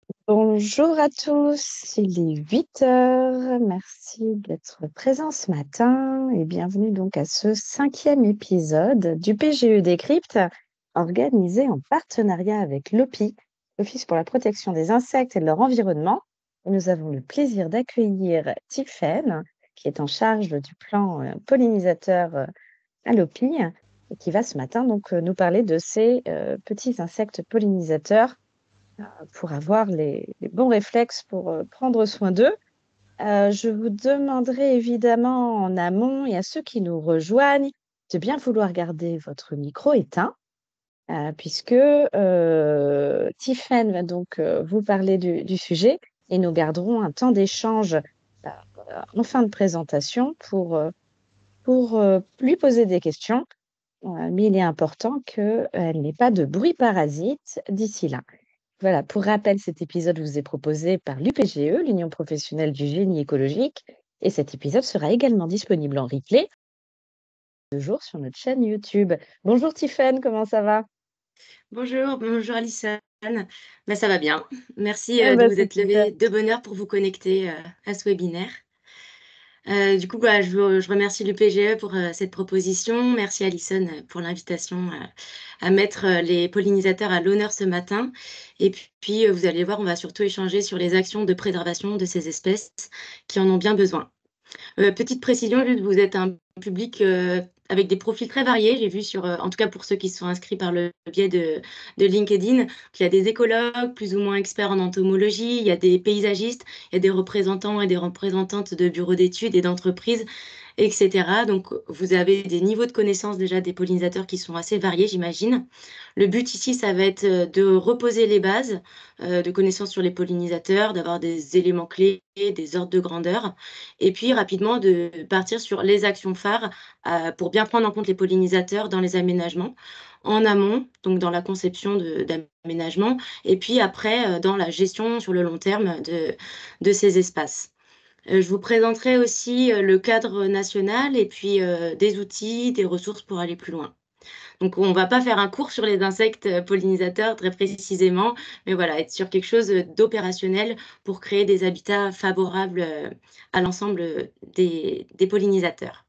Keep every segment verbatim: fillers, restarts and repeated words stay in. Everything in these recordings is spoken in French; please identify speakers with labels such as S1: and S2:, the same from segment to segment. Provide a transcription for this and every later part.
S1: Bonjour à tous, il est huit heures. Merci d'être présents ce matin et bienvenue donc à ce cinquième épisode du P G E Décrypte, organisé en partenariat avec l'O P I, l'Office pour la protection des insectes et de leur environnement. Et nous avons le plaisir d'accueillir Tiffaine, qui est en charge du plan euh, pollinisateur euh, à l'O P I et qui va ce matin donc euh, nous parler de ces euh, petits insectes pollinisateurs pour avoir les, les bons réflexes pour euh, prendre soin d'eux. Euh, je vous demanderai évidemment en amont et à ceux qui nous rejoignent de bien vouloir garder votre micro éteint, euh, puisque euh, Tiffaine va donc euh, vous parler du, du sujet et nous garderons un temps d'échange euh, en fin de présentation pour, euh, pour euh, lui poser des questions. Euh, mais il est important qu'elle n'ait pas de bruit parasite d'ici là. Voilà, pour rappel, cet épisode vous est proposé par l'U P G E, l'Union professionnelle du génie écologique, et cet épisode sera également disponible en replay deux jours sur notre chaîne YouTube. Bonjour Tiffaine, comment ça va?
S2: Bonjour, bonjour Alison. Ben, ça va bien. Merci
S1: Ah
S2: euh, de
S1: bah,
S2: vous
S1: c'est
S2: être
S1: super.
S2: levé de bonne heure pour vous connecter euh, à ce webinaire. Euh, du coup, bah, je, veux- je remercie l'U P G E pour euh, cette proposition. Merci Alison euh, pour l'invitation euh, à mettre euh, les pollinisateurs à l'honneur ce matin. Et puis, puis, euh, vous allez voir, on va surtout échanger sur les actions de préservation de ces espèces qui en ont bien besoin. Euh, petite précision, juste, vous êtes un public euh, avec des profils très variés. J'ai vu sur, euh, en tout cas pour ceux qui se sont inscrits par le biais de, de LinkedIn, qu'il y a des écologues plus ou moins experts en entomologie, il y a des paysagistes, il y a des représentants et des représentantes de bureaux d'études et d'entreprises, et cetera. Donc, vous avez des niveaux de connaissance déjà des pollinisateurs qui sont assez variés, j'imagine. Le but ici, ça va être euh, de reposer les bases euh, de connaissances sur les pollinisateurs, d'avoir des éléments clés, des ordres de grandeur, et puis rapidement de partir sur les actions phares euh, pour bien prendre en compte les pollinisateurs dans les aménagements, en amont, donc dans la conception de- d'aménagements, et puis après euh, dans la gestion sur le long terme de, de ces espaces. Euh, je vous présenterai aussi euh, le cadre national et puis euh, des outils, des ressources pour aller plus loin. Donc, on ne va pas faire un cours sur les insectes euh, pollinisateurs très précisément, mais voilà, être sur quelque chose d'opérationnel pour créer des habitats favorables euh, à l'ensemble des, des pollinisateurs.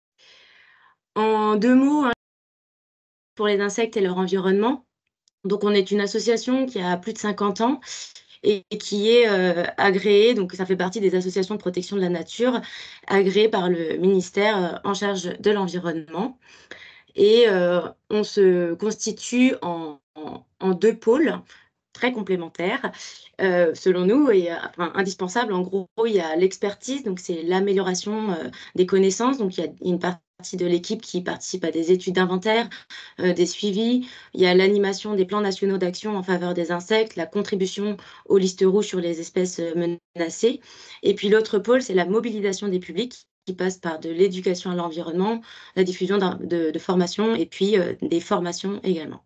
S2: En deux mots, hein, pour les insectes et leur environnement. Donc, on est une association qui a plus de cinquante ans et qui est euh, agréée, donc ça fait partie des associations de protection de la nature, agréées par le ministère euh, en charge de l'environnement. Et euh, on se constitue en, en- en deux pôles très complémentaires, euh, selon nous, et euh, enfin, indispensables. En gros, il y a l'expertise, donc c'est l'amélioration euh, des connaissances. Donc, il y a une partie de l'équipe qui participe à des études d'inventaire, euh, des suivis. Il y a l'animation des plans nationaux d'action en faveur des insectes, la contribution aux listes rouges sur les espèces euh, menacées. Et puis l'autre pôle, c'est la mobilisation des publics qui passe par de l'éducation à l'environnement, la diffusion d'un- de, de formations et puis euh, des formations également.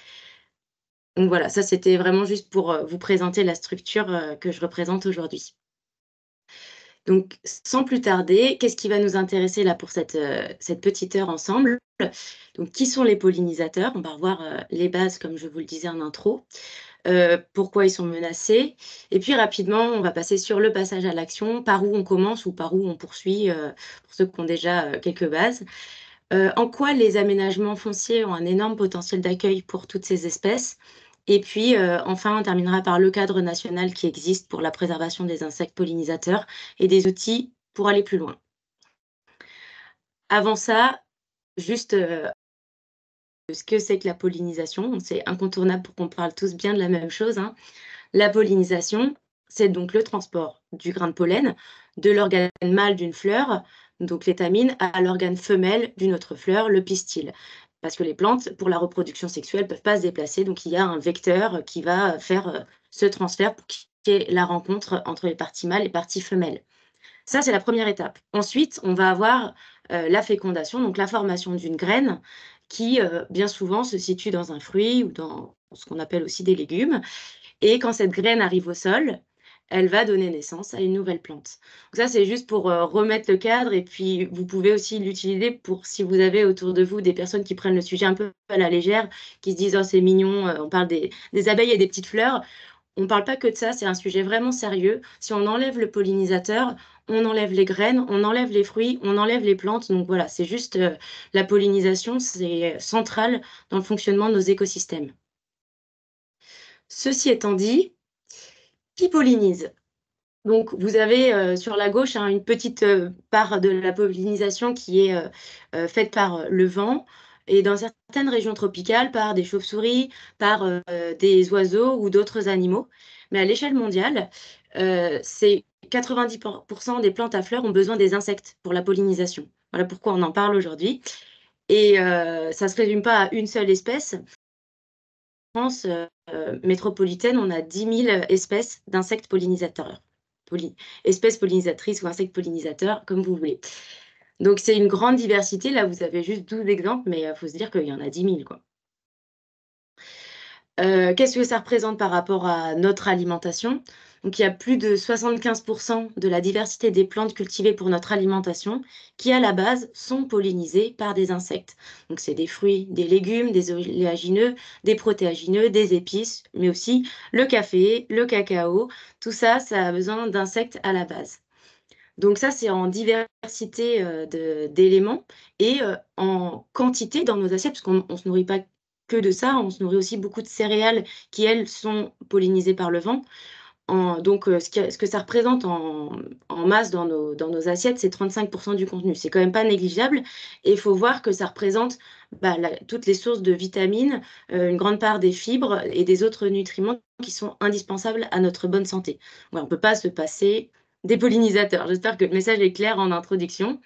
S2: Donc voilà, ça c'était vraiment juste pour euh, vous présenter la structure euh, que je représente aujourd'hui. Donc sans plus tarder, qu'est-ce qui va nous intéresser là pour cette, euh, cette petite heure ensemble? Donc qui sont les pollinisateurs? On va revoir euh, les bases comme je vous le disais en intro. Euh, pourquoi ils sont menacés? Et puis rapidement, on va passer sur le passage à l'action, par où on commence ou par où on poursuit euh, pour ceux qui ont déjà euh, quelques bases. Euh, en quoi les aménagements fonciers ont un énorme potentiel d'accueil pour toutes ces espèces? Et puis, euh, enfin, on terminera par le cadre national qui existe pour la préservation des insectes pollinisateurs et des outils pour aller plus loin. Avant ça, juste euh, ce que c'est que la pollinisation, c'est incontournable pour qu'on parle tous bien de la même chose, hein. La pollinisation, c'est donc le transport du grain de pollen de l'organe mâle d'une fleur, donc l'étamine, à l'organe femelle d'une autre fleur, le pistil. Parce que les plantes, pour la reproduction sexuelle, ne peuvent pas se déplacer, donc il y a un vecteur qui va faire euh, ce transfert pour qu'il y ait la rencontre entre les parties mâles et les parties femelles. Ça, c'est la première étape. Ensuite, on va avoir euh, la fécondation, donc la formation d'une graine qui, euh, bien souvent, se situe dans un fruit ou dans ce qu'on appelle aussi des légumes. Et quand cette graine arrive au sol, elle va donner naissance à une nouvelle plante. Donc ça, c'est juste pour euh, remettre le cadre. Et puis, vous pouvez aussi l'utiliser pour si vous avez autour de vous des personnes qui prennent le sujet un peu à la légère, qui se disent, oh, c'est mignon, euh, on parle des, des abeilles et des petites fleurs. on ne parle pas que de ça, c'est un sujet vraiment sérieux. Si on enlève le pollinisateur, on enlève les graines, on enlève les fruits, on enlève les plantes. Donc voilà, c'est juste euh, la pollinisation, c'est central dans le fonctionnement de nos écosystèmes. Ceci étant dit, qui pollinise? Donc, vous avez euh, sur la gauche hein, une petite euh, part de la pollinisation qui est euh, euh, faite par euh, le vent et dans certaines régions tropicales par des chauves-souris, par euh, des oiseaux ou d'autres animaux. Mais à l'échelle mondiale, euh, c'est quatre-vingt-dix pour cent des plantes à fleurs ont besoin des insectes pour la pollinisation. Voilà pourquoi on en parle aujourd'hui. Et euh, ça ne se résume pas à une seule espèce. En France euh, métropolitaine, on a dix mille espèces d'insectes pollinisateurs. Poly espèces pollinisatrices ou insectes pollinisateurs, comme vous voulez. Donc, c'est une grande diversité. Là, vous avez juste douze exemples, mais il faut se dire qu'il y en a dix mille, quoi. Euh, Qu'est-ce que ça représente par rapport à notre alimentation? Donc, il y a plus de soixante-quinze pour cent de la diversité des plantes cultivées pour notre alimentation qui, à la base, sont pollinisées par des insectes. Donc, c'est des fruits, des légumes, des oléagineux, des protéagineux, des épices, mais aussi le café, le cacao. Tout ça, ça a besoin d'insectes à la base. Donc ça, c'est en diversité euh, d'éléments et euh, en quantité dans nos assiettes, parce qu'on ne se nourrit pas que de ça, on se nourrit aussi beaucoup de céréales qui, elles, sont pollinisées par le vent. En, donc, euh, ce, qui, ce que ça représente en, en masse dans nos, dans nos assiettes, c'est trente-cinq pour cent du contenu. C'est quand même pas négligeable. Et il faut voir que ça représente bah, la, toutes les sources de vitamines, euh, une grande part des fibres et des autres nutriments qui sont indispensables à notre bonne santé. Ouais, on ne peut pas se passer des pollinisateurs. J'espère que le message est clair en introduction.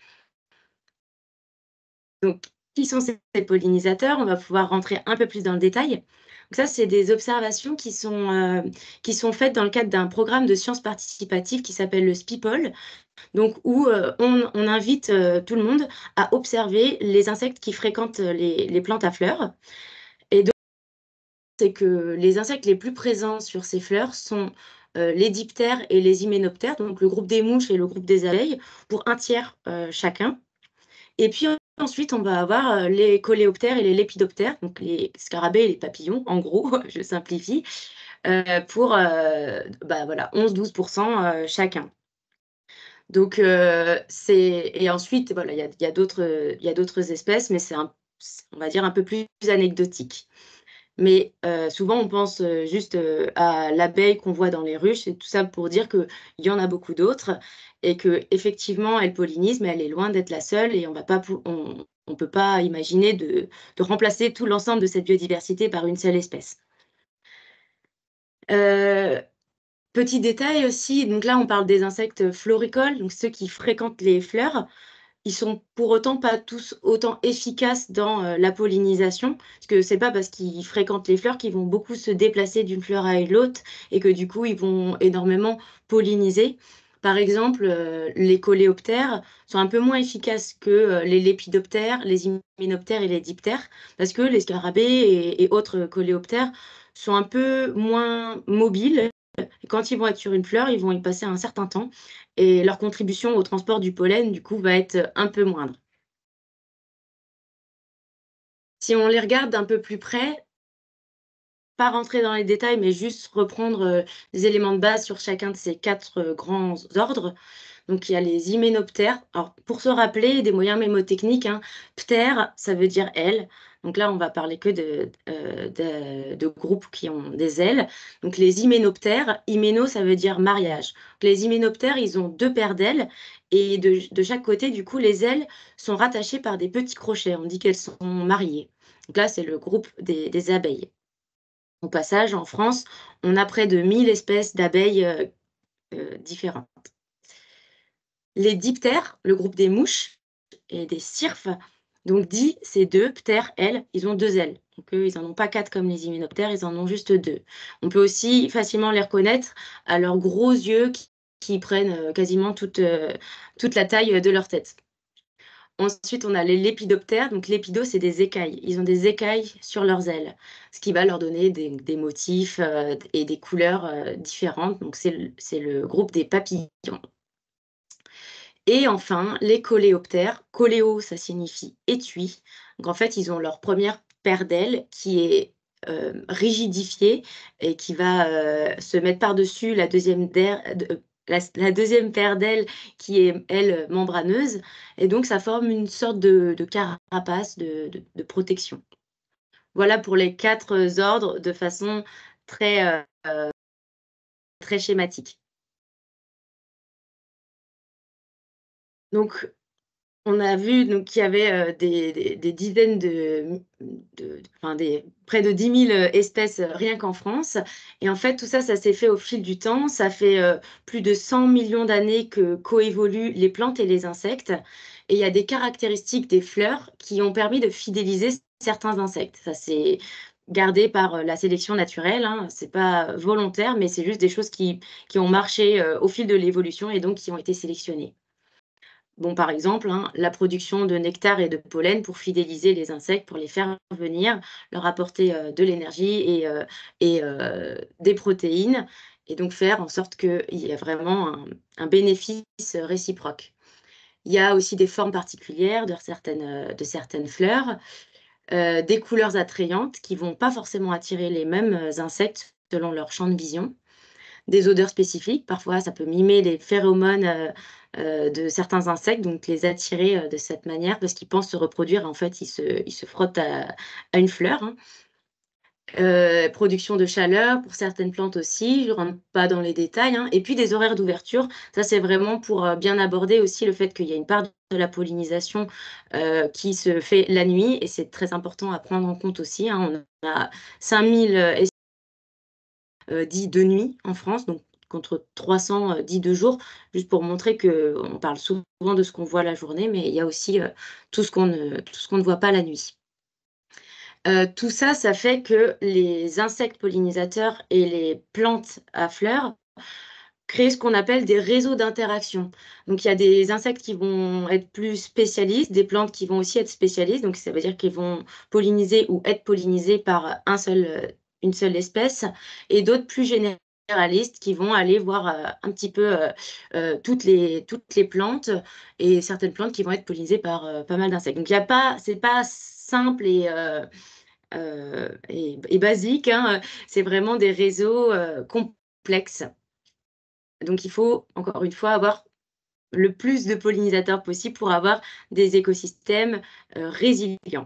S2: Donc, qui sont ces pollinisateurs? On va pouvoir rentrer un peu plus dans le détail. Donc ça, c'est des observations qui sont, euh, qui sont faites dans le cadre d'un programme de sciences participatives qui s'appelle le SPIPOL, donc où euh, on, on invite euh, tout le monde à observer les insectes qui fréquentent les, les plantes à fleurs. Et donc, c'est que les insectes les plus présents sur ces fleurs sont euh, les diptères et les hyménoptères, donc le groupe des mouches et le groupe des abeilles, pour un tiers euh, chacun. Et puis ensuite, on va avoir euh, les coléoptères et les lépidoptères, donc les scarabées et les papillons, en gros, je simplifie, euh, pour euh, bah, voilà, onze à douze pour cent euh, chacun. Donc, euh, c'est... Et ensuite, voilà, il y a, y a d'autres y a d'autres espèces, mais c'est, un- on va dire, un peu plus anecdotique. Mais euh, souvent, on pense euh, juste euh, à l'abeille qu'on voit dans les ruches, et tout ça pour dire qu'il y en a beaucoup d'autres et qu'effectivement, elle pollinise, mais elle est loin d'être la seule et on va pas, pou- on, on peut pas imaginer de, de remplacer tout l'ensemble de cette biodiversité par une seule espèce. Euh, Petit détail aussi, donc là, on parle des insectes floricoles, donc ceux qui fréquentent les fleurs. Ils sont pour autant pas tous autant efficaces dans euh, la pollinisation, parce que c'est pas parce qu'ils fréquentent les fleurs qu'ils vont beaucoup se déplacer d'une fleur à l'autre et que du coup ils vont énormément polliniser. Par exemple, euh, les coléoptères sont un peu moins efficaces que euh, les lépidoptères, les hyménoptères et les diptères, parce que les scarabées et, et autres coléoptères sont un peu moins mobiles. Et quand ils vont être sur une fleur, ils vont y passer un certain temps et leur contribution au transport du pollen, du coup, va être un peu moindre. Si on les regarde d'un peu plus près, pas rentrer dans les détails, mais juste reprendre euh, les éléments de base sur chacun de ces quatre euh, grands ordres. Donc, il y a les hyménoptères. Alors, pour se rappeler des moyens mémotechniques, hein, ptère, ça veut dire aile. Donc là, on va parler que de, euh, de, de groupes qui ont des ailes. Donc, les hyménoptères, hyméno, ça veut dire mariage. Donc, les hyménoptères, ils ont deux paires d'ailes. Et de, de chaque côté, du coup, les ailes sont rattachées par des petits crochets. On dit qu'elles sont mariées. Donc là, c'est le groupe des, des abeilles. Au passage, en France, on a près de mille espèces d'abeilles euh, euh, différentes. Les diptères, le groupe des mouches et des cirphes, donc di, c'est deux, ptère, elles, ils ont deux ailes. Donc eux, ils n'en ont pas quatre comme les hyménoptères, ils en ont juste deux. On peut aussi facilement les reconnaître à leurs gros yeux qui, qui prennent euh, quasiment toute, euh, toute la taille de leur tête. Ensuite, on a les lépidoptères. Donc, lépido, c'est des écailles. Ils ont des écailles sur leurs ailes, ce qui va leur donner des, des motifs euh, et des couleurs euh, différentes. Donc, c'est le, c'est le groupe des papillons. Et enfin, les coléoptères. Coléo, ça signifie étui. Donc, en fait, ils ont leur première paire d'ailes qui est euh, rigidifier et qui va euh, se mettre par-dessus la deuxième d'air- de- la, la deuxième paire d'ailes qui est, elle, membraneuse. Et donc, ça forme une sorte de, de carapace de, de- de protection. Voilà pour les quatre ordres de façon très, euh, très schématique. Donc, on a vu donc, qu'il y avait euh, des, des- des dizaines de, de- enfin, des, près de dix mille espèces euh, rien qu'en France. Et en fait, tout ça, ça s'est fait au fil du temps. Ça fait euh, plus de cent millions d'années que coévoluent les plantes et les insectes. Et il y a des caractéristiques des fleurs qui ont permis de fidéliser certains insectes. Ça, c'est gardé par euh, la sélection naturelle, hein. C'est pas volontaire, mais c'est juste des choses qui, qui ont marché euh, au fil de l'évolution et donc qui ont été sélectionnées. Bon, par exemple, hein, la production de nectar et de pollen pour fidéliser les insectes, pour les faire venir, leur apporter euh, de l'énergie et, euh, et euh, des protéines, et donc faire en sorte qu'il y ait vraiment un, un bénéfice réciproque. Il y a aussi des formes particulières de certaines, euh, de certaines fleurs, euh, des couleurs attrayantes qui vont pas forcément attirer les mêmes euh, insectes selon leur champ de vision, des odeurs spécifiques. Parfois, ça peut mimer les phéromones euh, euh, de certains insectes, donc les attirer euh, de cette manière parce qu'ils pensent se reproduire. En fait, ils se, ils se frottent à, à une fleur, hein. Euh, production de chaleur pour certaines plantes aussi, je ne rentre pas dans les détails, hein. Et puis des horaires d'ouverture, ça c'est vraiment pour euh, bien aborder aussi le fait qu'il y a une part de la pollinisation euh, qui se fait la nuit et c'est très important à prendre en compte aussi, hein. On a cinq mille euh, dits de nuit en France, donc contre trois cents euh, dits de jour, juste pour montrer que on parle souvent de ce qu'on voit la journée, mais il y a aussi euh, tout ce qu'on ne, tout ce qu'on ne voit pas la nuit. Euh, tout ça, ça fait que les insectes pollinisateurs et les plantes à fleurs créent ce qu'on appelle des réseaux d'interaction. Donc, il y a des insectes qui vont être plus spécialistes, des plantes qui vont aussi être spécialistes. Donc, ça veut dire qu'ils vont polliniser ou être pollinisés par un seul, euh, une seule espèce, et d'autres plus généralistes qui vont aller voir euh, un petit peu euh, euh, toutes les, toutes les plantes et certaines plantes qui vont être pollinisées par euh, pas mal d'insectes. Donc, il y a pas, c'est pas simple et, euh, euh, et, et basique, hein. C'est vraiment des réseaux euh, complexes. Donc, il faut, encore une fois, avoir le plus de pollinisateurs possible pour avoir des écosystèmes euh, résilients.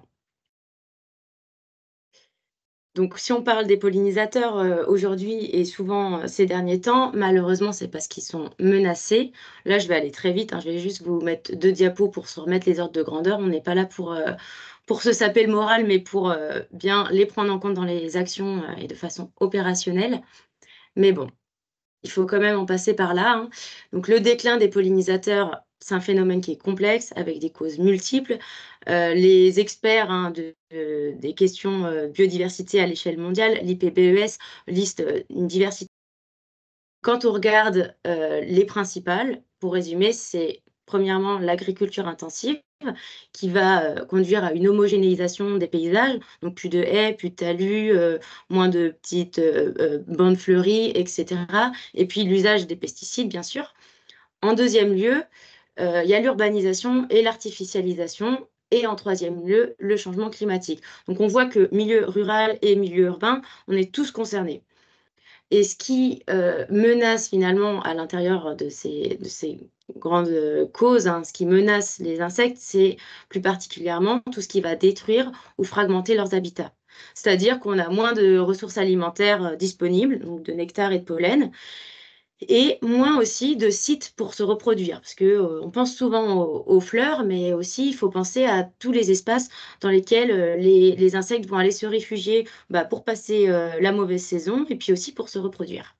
S2: Donc, si on parle des pollinisateurs euh, aujourd'hui et souvent euh, ces derniers temps, malheureusement, c'est parce qu'ils sont menacés. Là, je vais aller très vite, hein. Je vais juste vous mettre deux diapos pour se remettre les ordres de grandeur. On n'est pas là pour, euh, pour se saper le moral, mais pour euh, bien les prendre en compte dans les actions euh, et de façon opérationnelle. Mais bon, il faut quand même en passer par là, hein. Donc, le déclin des pollinisateurs, c'est un phénomène qui est complexe, avec des causes multiples. Euh, les experts, hein, de, de- des questions euh, biodiversité à l'échelle mondiale, l'I P B E S, listent euh, une diversité. Quand on regarde euh, les principales, pour résumer, c'est premièrement l'agriculture intensive qui va euh, conduire à une homogénéisation des paysages, donc plus de haies, plus de talus, euh, moins de petites euh, euh, bandes fleuries, et cetera. Et puis l'usage des pesticides, bien sûr. En deuxième lieu, euh, il y a l'urbanisation et l'artificialisation. Et en troisième lieu, le changement climatique. Donc on voit que milieu rural et milieu urbain, on est tous concernés. Et ce qui euh, menace finalement à l'intérieur de ces, de ces grandes euh, causes, hein, ce qui menace les insectes, c'est plus particulièrement tout ce qui va détruire ou fragmenter leurs habitats. C'est-à-dire qu'on a moins de ressources alimentaires euh, disponibles, donc de nectar et de pollen, et moins aussi de sites pour se reproduire. Parce que, euh, on pense souvent aux, aux fleurs, mais aussi il faut penser à tous les espaces dans lesquels euh, les, les insectes vont aller se réfugier, bah, pour passer euh, la mauvaise saison et puis aussi pour se reproduire.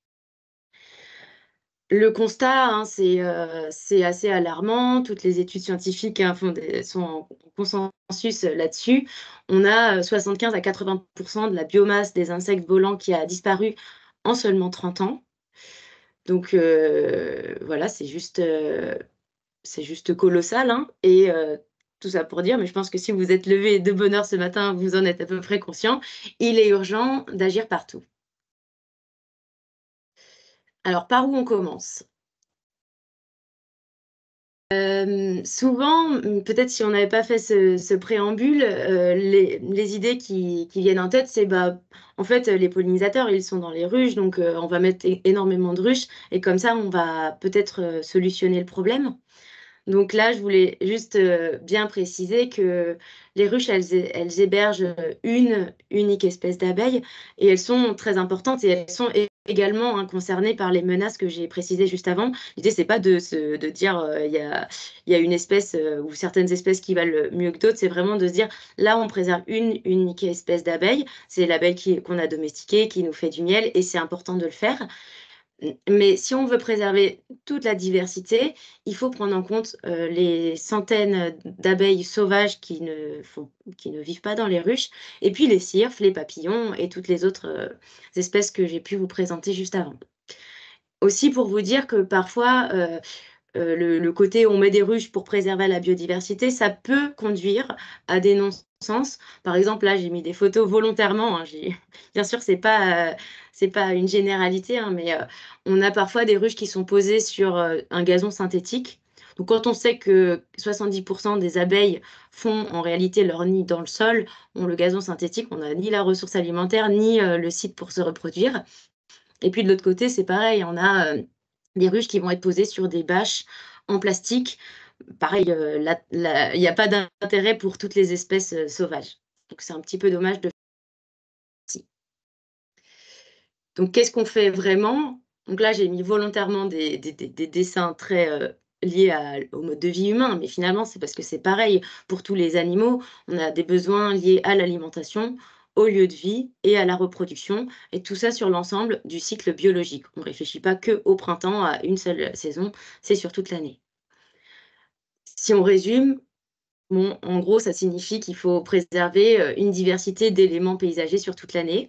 S2: Le constat, hein, c'est euh, c'est assez alarmant. Toutes les études scientifiques, hein, font des- sont en consensus là-dessus. On a euh, soixante-quinze à quatre-vingts pour cent de la biomasse des insectes volants qui a disparu en seulement trente ans. Donc euh, voilà, c'est juste, euh, c'est juste colossal, hein. Et euh, tout ça pour dire, mais je pense que si vous êtes levé de bonne heure ce matin, vous en êtes à peu près conscient. Il est urgent d'agir partout. Alors, par où on commence? Euh, souvent, peut-être si on n'avait pas fait ce, ce préambule, euh, les, les idées qui, qui viennent en tête, c'est bah, en fait, les pollinisateurs, ils sont dans les ruches, donc euh, on va mettre é- énormément de ruches, et comme ça, on va peut-être euh, solutionner le problème. Donc là, je voulais juste euh, bien préciser que les ruches, elles, hé- elles hébergent euh, une unique espèce d'abeille et elles sont très importantes et elles sont é- également hein, concernées par les menaces que j'ai précisées juste avant. L'idée, c'est pas de, se, de dire euh, il y a, il y a une espèce euh, ou certaines espèces qui valent mieux que d'autres, c'est vraiment de se dire là, on préserve une unique espèce d'abeille. C'est l'abeille qui- qu'on a domestiquée, qui nous fait du miel et c'est important de le faire. Mais si on veut préserver toute la diversité, il faut prendre en compte euh, les centaines d'abeilles sauvages qui ne font, qui ne vivent pas dans les ruches, et puis les cirfes, les papillons et toutes les autres euh, espèces que j'ai pu vous présenter juste avant. Aussi pour vous dire que parfois, euh, euh, le, le côté on met des ruches pour préserver la biodiversité, ça peut conduire à des non-sens. Par exemple, là, j'ai mis des photos volontairement. Hein, j'ai- Bien sûr, c'est pas, euh, c'est pas une généralité, hein, mais euh, on a parfois des ruches qui sont posées sur euh, un gazon synthétique. Donc, quand on sait que soixante-dix pour cent des abeilles font en réalité leur nid dans le sol, on, le gazon synthétique, on n'a ni la ressource alimentaire, ni euh, le site pour se reproduire. Et puis de l'autre côté, c'est pareil, on a euh, des ruches qui vont être posées sur des bâches en plastique. Pareil, euh, là- là, il n'y a pas d'intérêt pour toutes les espèces euh, sauvages. Donc c'est un petit peu dommage de faire ainsi. Donc qu'est-ce qu'on fait vraiment? Donc là, j'ai mis volontairement des, des- des- des dessins très euh, liés à- au mode de vie humain, mais finalement, c'est parce que c'est pareil pour tous les animaux. On a des besoins liés à l'alimentation, au lieu de vie et à la reproduction, et tout ça sur l'ensemble du cycle biologique. On ne réfléchit pas que au printemps, à une seule saison, c'est sur toute l'année. Si on résume, bon, en gros, ça signifie qu'il faut préserver euh, une diversité d'éléments paysagers sur toute l'année.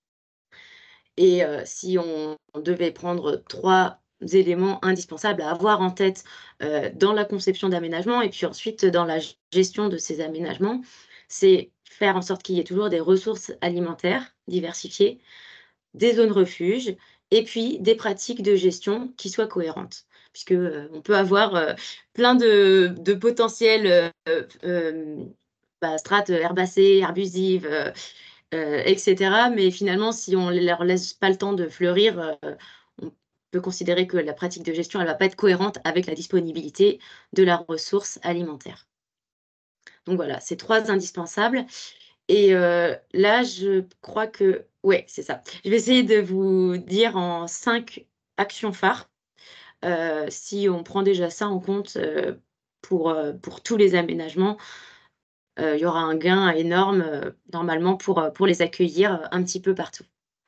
S2: Et euh, si on, on devait prendre trois éléments indispensables à avoir en tête euh, dans la conception d'aménagement et puis ensuite dans la gestion de ces aménagements, c'est faire en sorte qu'il y ait toujours des ressources alimentaires diversifiées, des zones refuges et puis des pratiques de gestion qui soient cohérentes. Puisque euh, on peut avoir euh, plein de, de potentiels euh, euh, bah, strates herbacées, arbusives, euh, euh, et cetera. Mais finalement, si on ne leur laisse pas le temps de fleurir, euh, on peut considérer que la pratique de gestion, elle ne va pas être cohérente avec la disponibilité de la ressource alimentaire. Donc voilà, c'est trois indispensables. Et euh, là, je crois que... Ouais, c'est ça. Je vais essayer de vous dire en cinq actions phares. Euh, si on prend déjà ça en compte euh, pour, euh, pour tous les aménagements, euh, il y aura un gain énorme euh, normalement pour, euh, pour les accueillir euh, un petit peu partout.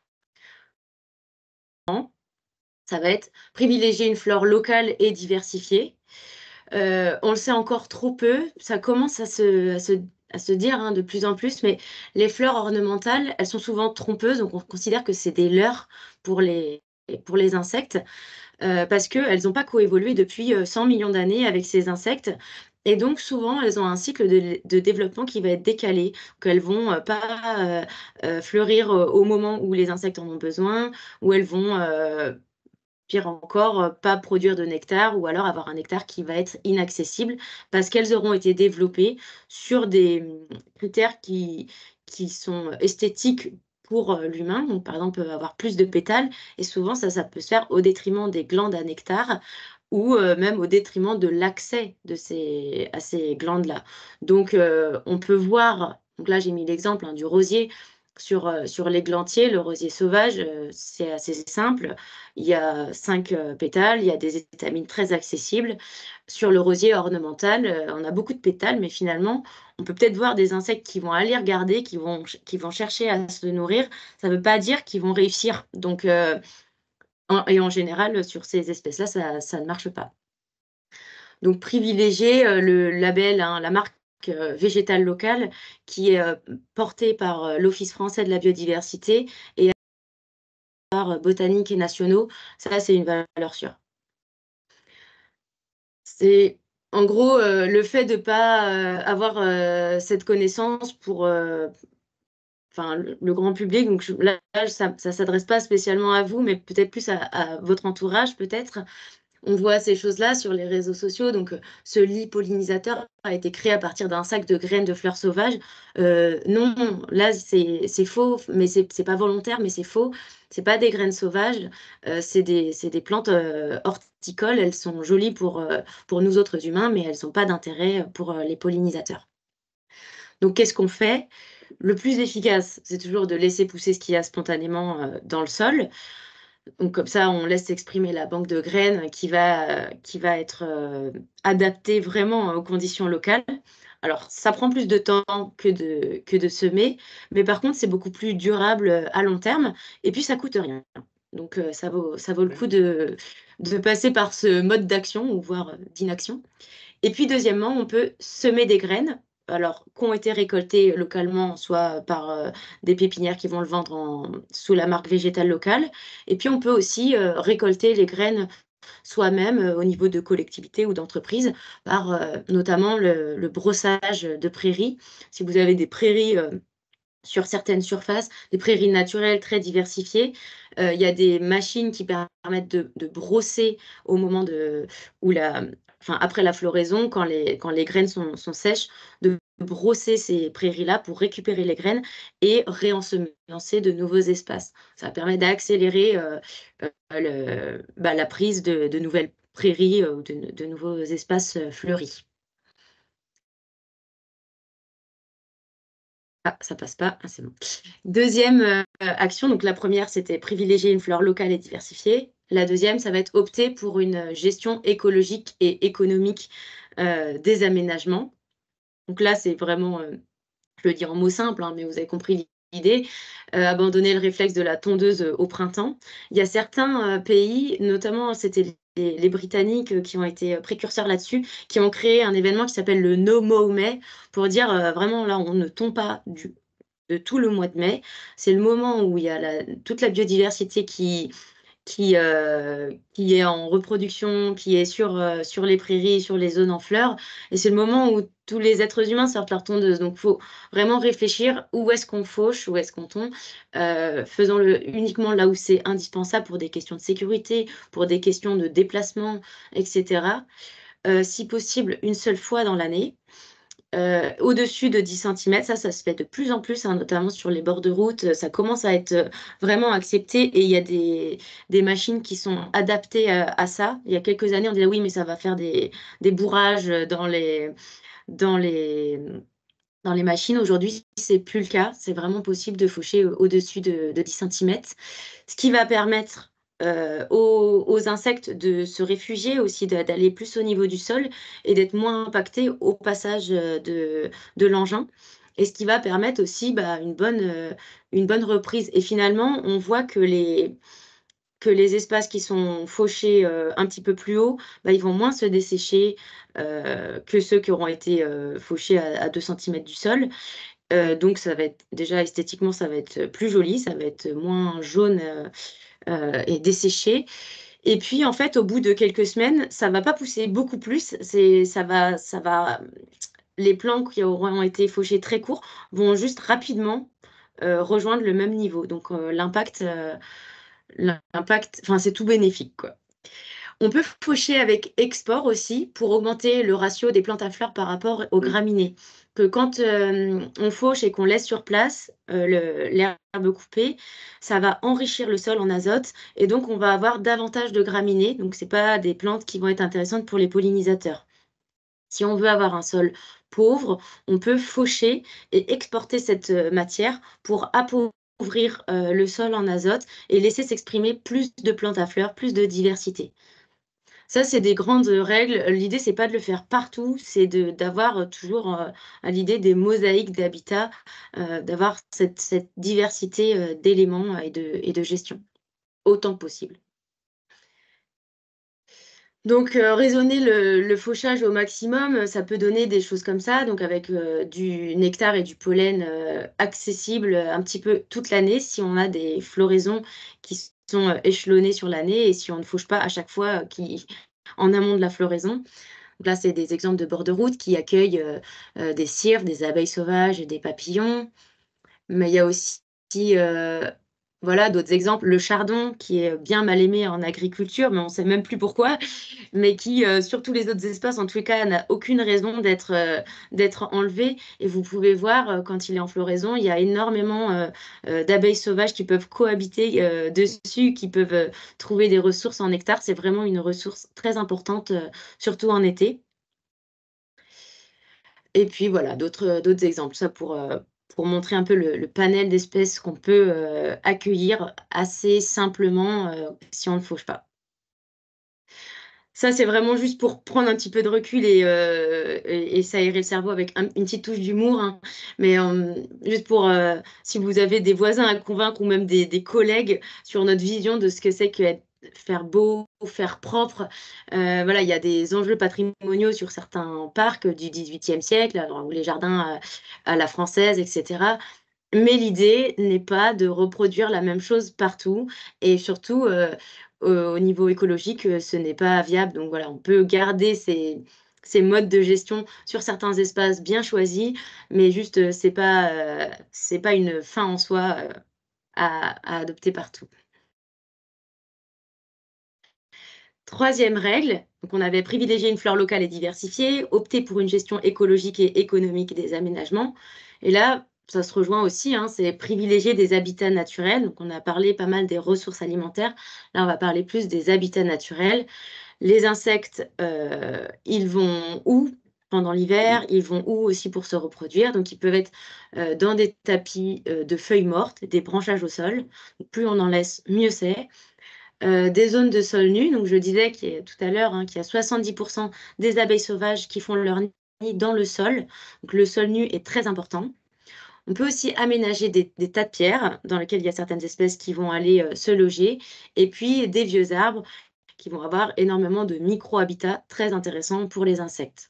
S2: Ça va être privilégier une flore locale et diversifiée. Euh, on le sait encore trop peu, ça commence à se, à se, à se dire hein, de plus en plus, mais les fleurs ornementales, elles sont souvent trompeuses, donc on considère que c'est des leurres pour les, pour les insectes, euh, parce qu'elles n'ont pas coévolué depuis euh, cent millions d'années avec ces insectes. Et donc, souvent, elles ont un cycle de, de développement qui va être décalé, qu'elles vont euh, pas euh, euh, fleurir euh, au moment où les insectes en ont besoin, ou elles vont euh, pire encore, euh, pas produire de nectar ou alors avoir un nectar qui va être inaccessible parce qu'elles auront été développées sur des hum, critères qui, qui sont esthétiques pour euh, l'humain. Donc, par exemple, euh, avoir plus de pétales et souvent, ça, ça peut se faire au détriment des glandes à nectar ou euh, même au détriment de l'accès de ces, à ces glandes-là. Donc, euh, on peut voir, donc là, j'ai mis l'exemple hein, du rosier. Sur, euh, sur l'églantier, le rosier sauvage, euh, c'est assez simple. Il y a cinq euh, pétales, il y a des étamines très accessibles. Sur le rosier ornemental, euh, on a beaucoup de pétales, mais finalement, on peut peut-être voir des insectes qui vont aller regarder, qui vont, qui vont chercher à se nourrir. Ça ne veut pas dire qu'ils vont réussir. Donc, euh, en- et en général, sur ces espèces-là, ça, ça ne marche pas. Donc, privilégier euh, le label, hein, la marque euh, végétale locale qui est euh, portée par euh, l'Office français de la biodiversité et par euh, botaniques et nationaux. Ça, c'est une valeur sûre. C'est en gros euh, le fait de ne pas euh, avoir euh, cette connaissance pour euh, enfin, le, le grand public. Donc je- là, ça ne s'adresse pas spécialement à vous, mais peut-être plus à, à votre entourage, peut-être. on voit ces choses-là sur les réseaux sociaux. Donc, euh, ce lit pollinisateur a été créé à partir d'un sac de graines de fleurs sauvages. Euh, non, là, c'est c'est faux, mais c'est c'est pas volontaire, mais c'est faux. C'est pas des graines sauvages, euh, c'est des, c'est des plantes euh, horticoles. Elles sont jolies pour, euh, pour nous autres humains, mais elles n'ont pas d'intérêt pour euh, les pollinisateurs. Donc, qu'est-ce qu'on fait? Le plus efficace, c'est toujours de laisser pousser ce qu'il y a spontanément euh, dans le sol. Donc comme ça, on laisse exprimer la banque de graines qui va, qui va être euh, adaptée vraiment aux conditions locales. Alors, ça prend plus de temps que de, que de semer, mais par contre, c'est beaucoup plus durable euh, à long terme, et puis ça coûte rien. Donc, euh, ça vaut, ça vaut le coup de, de passer par ce mode d'action, ou voire euh, d'inaction. Et puis, deuxièmement, on peut semer des graines, alors qui ont été récoltées localement, soit par euh, des pépinières qui vont le vendre en- sous la marque végétale locale. Et puis, on peut aussi euh, récolter les graines soi-même euh, au niveau de collectivités ou d'entreprises, par euh, notamment le, le brossage de prairies. Si vous avez des prairies euh, sur certaines surfaces, des prairies naturelles très diversifiées. Euh, il y a des machines qui permettent de, de brosser au moment de, où la, enfin, après la floraison, quand les, quand les graines sont, sont sèches, de brosser ces prairies-là pour récupérer les graines et réensemencer de nouveaux espaces. Ça permet d'accélérer euh, euh, le- bah, la prise de, de nouvelles prairies euh, ou de, de nouveaux espaces euh, fleuris. Ah, ça passe pas. Ah, c'est bon. Deuxième euh, action, donc la première, c'était privilégier une fleur locale et diversifiée. La deuxième, ça va être opter pour une gestion écologique et économique euh, des aménagements. Donc là, c'est vraiment, euh, je le dis en mots simples, hein, mais vous avez compris l'idée, euh, abandonner le réflexe de la tondeuse euh, au printemps. Il y a certains euh, pays, notamment c'était les, les Britanniques euh, qui ont été euh, précurseurs là-dessus, qui ont créé un événement qui s'appelle le No Mow May pour dire euh, vraiment là, on ne tombe pas du de tout le mois de mai. C'est le moment où il y a la- toute la biodiversité qui, qui, euh, qui est en reproduction, qui est sur, euh, sur les prairies, sur les zones en fleurs. Et c'est le moment où tous les êtres humains sortent leur tondeuse. Donc, il faut vraiment réfléchir où est-ce qu'on fauche, où est-ce qu'on tombe. Euh, faisons-le uniquement là où c'est indispensable pour des questions de sécurité, pour des questions de déplacement, et cetera. Euh, si possible, une seule fois dans l'année. Euh, au-dessus de dix centimètres, ça, ça se fait de plus en plus, hein, notamment sur les bords de route. euh, Ça commence à être euh, vraiment accepté et il y a des, des machines qui sont adaptées à, à ça. Il y a quelques années, on disait oui, mais ça va faire des, des bourrages dans les, dans les, dans les machines. Aujourd'hui, c'est plus le cas. C'est vraiment possible de faucher au- au-dessus de, de dix centimètres, ce qui va permettre euh, aux, aux insectes de se réfugier aussi, de- d'aller plus au niveau du sol et d'être moins impactés au passage euh, de, de l'engin. Et ce qui va permettre aussi bah, une bonne, euh, une bonne reprise. Et finalement, on voit que les, que les espaces qui sont fauchés euh, un petit peu plus haut, bah, ils vont moins se dessécher euh, que ceux qui auront été euh, fauchés à, à deux centimètres du sol. Euh, donc ça va être déjà esthétiquement, ça va être plus joli, ça va être moins jaune euh, euh, et desséché. Et puis en fait, au bout de quelques semaines, ça va pas pousser beaucoup plus. C'est, ça va, ça va. Les plants qui auront été fauchés très courts vont juste rapidement euh, rejoindre le même niveau. Donc euh, l'impact, euh, l'impact, enfin c'est tout bénéfique, quoi. On peut faucher avec export aussi pour augmenter le ratio des plantes à fleurs par rapport aux graminées. Que quand euh, on fauche et qu'on laisse sur place euh, le- l'herbe coupée, ça va enrichir le sol en azote et donc on va avoir davantage de graminées. Donc c'est pas des plantes qui vont être intéressantes pour les pollinisateurs. Si on veut avoir un sol pauvre, on peut faucher et exporter cette euh, matière pour appauvrir euh, le sol en azote et laisser s'exprimer plus de plantes à fleurs, plus de diversité. Ça, c'est des grandes règles. L'idée, c'est pas de le faire partout, c'est de d'avoir euh, toujours euh, à l'idée des mosaïques d'habitat, euh, d'avoir cette, cette diversité euh, d'éléments et de, et de gestion, autant que possible. Donc, euh, raisonner le, le fauchage au maximum, euh, ça peut donner des choses comme ça, donc avec euh, du nectar et du pollen euh, accessibles un petit peu toute l'année, si on a des floraisons qui sont euh, échelonnées sur l'année et si on ne fauche pas à chaque fois euh, qui, en amont de la floraison. Donc là, c'est des exemples de bords de route qui accueillent euh, euh, des cyrres, des abeilles sauvages et des papillons. Mais il y a aussi euh, Voilà, d'autres exemples, le chardon qui est bien mal aimé en agriculture, mais on ne sait même plus pourquoi, mais qui, euh, sur tous les autres espaces, en tout cas, n'a aucune raison d'être euh, d'être enlevé. Et vous pouvez voir, euh, quand il est en floraison, il y a énormément euh, euh, d'abeilles sauvages qui peuvent cohabiter euh, dessus, qui peuvent euh, trouver des ressources en nectar. C'est vraiment une ressource très importante, euh, surtout en été. Et puis voilà, d'autres d'autres exemples, ça pour, euh, pour montrer un peu le, le panel d'espèces qu'on peut euh, accueillir assez simplement euh, si on ne fauche pas. Ça, c'est vraiment juste pour prendre un petit peu de recul et, euh, et, et s'aérer le cerveau avec un- une petite touche d'humour, hein. Mais euh, juste pour, euh, si vous avez des voisins à convaincre ou même des, des collègues sur notre vision de ce que c'est que être- faire beau, faire propre. Euh, voilà, il y a des enjeux patrimoniaux sur certains parcs du dix-huitième siècle, alors, ou les jardins à, à la française, et cetera. Mais l'idée n'est pas de reproduire la même chose partout et surtout, heu, au au niveau écologique, heu, ce n'est pas viable. Donc voilà, on peut garder ces ces modes de gestion sur certains espaces bien choisis, mais juste, heu, c'est pas, heu, c'est pas une fin en soi, heu, à à adopter partout. Troisième règle, donc on avait privilégié une flore locale et diversifiée, opté pour une gestion écologique et économique des aménagements. Et là, ça se rejoint aussi, hein, c'est privilégier des habitats naturels. Donc on a parlé pas mal des ressources alimentaires. Là, on va parler plus des habitats naturels. Les insectes, euh, ils vont où pendant l'hiver? Ils vont où aussi pour se reproduire? Donc ils peuvent être euh, dans des tapis euh, de feuilles mortes, des branchages au sol. Donc, plus on en laisse, mieux c'est. Euh, des zones de sol nu. Donc, je disais qu'il y a, tout à l'heure hein, qu'il y a soixante-dix pour cent des abeilles sauvages qui font leur nid dans le sol. Donc, le sol nu est très important. On peut aussi aménager des, des tas de pierres dans lesquelles il y a certaines espèces qui vont aller euh, se loger. Et puis, des vieux arbres qui vont avoir énormément de micro-habitats très intéressants pour les insectes.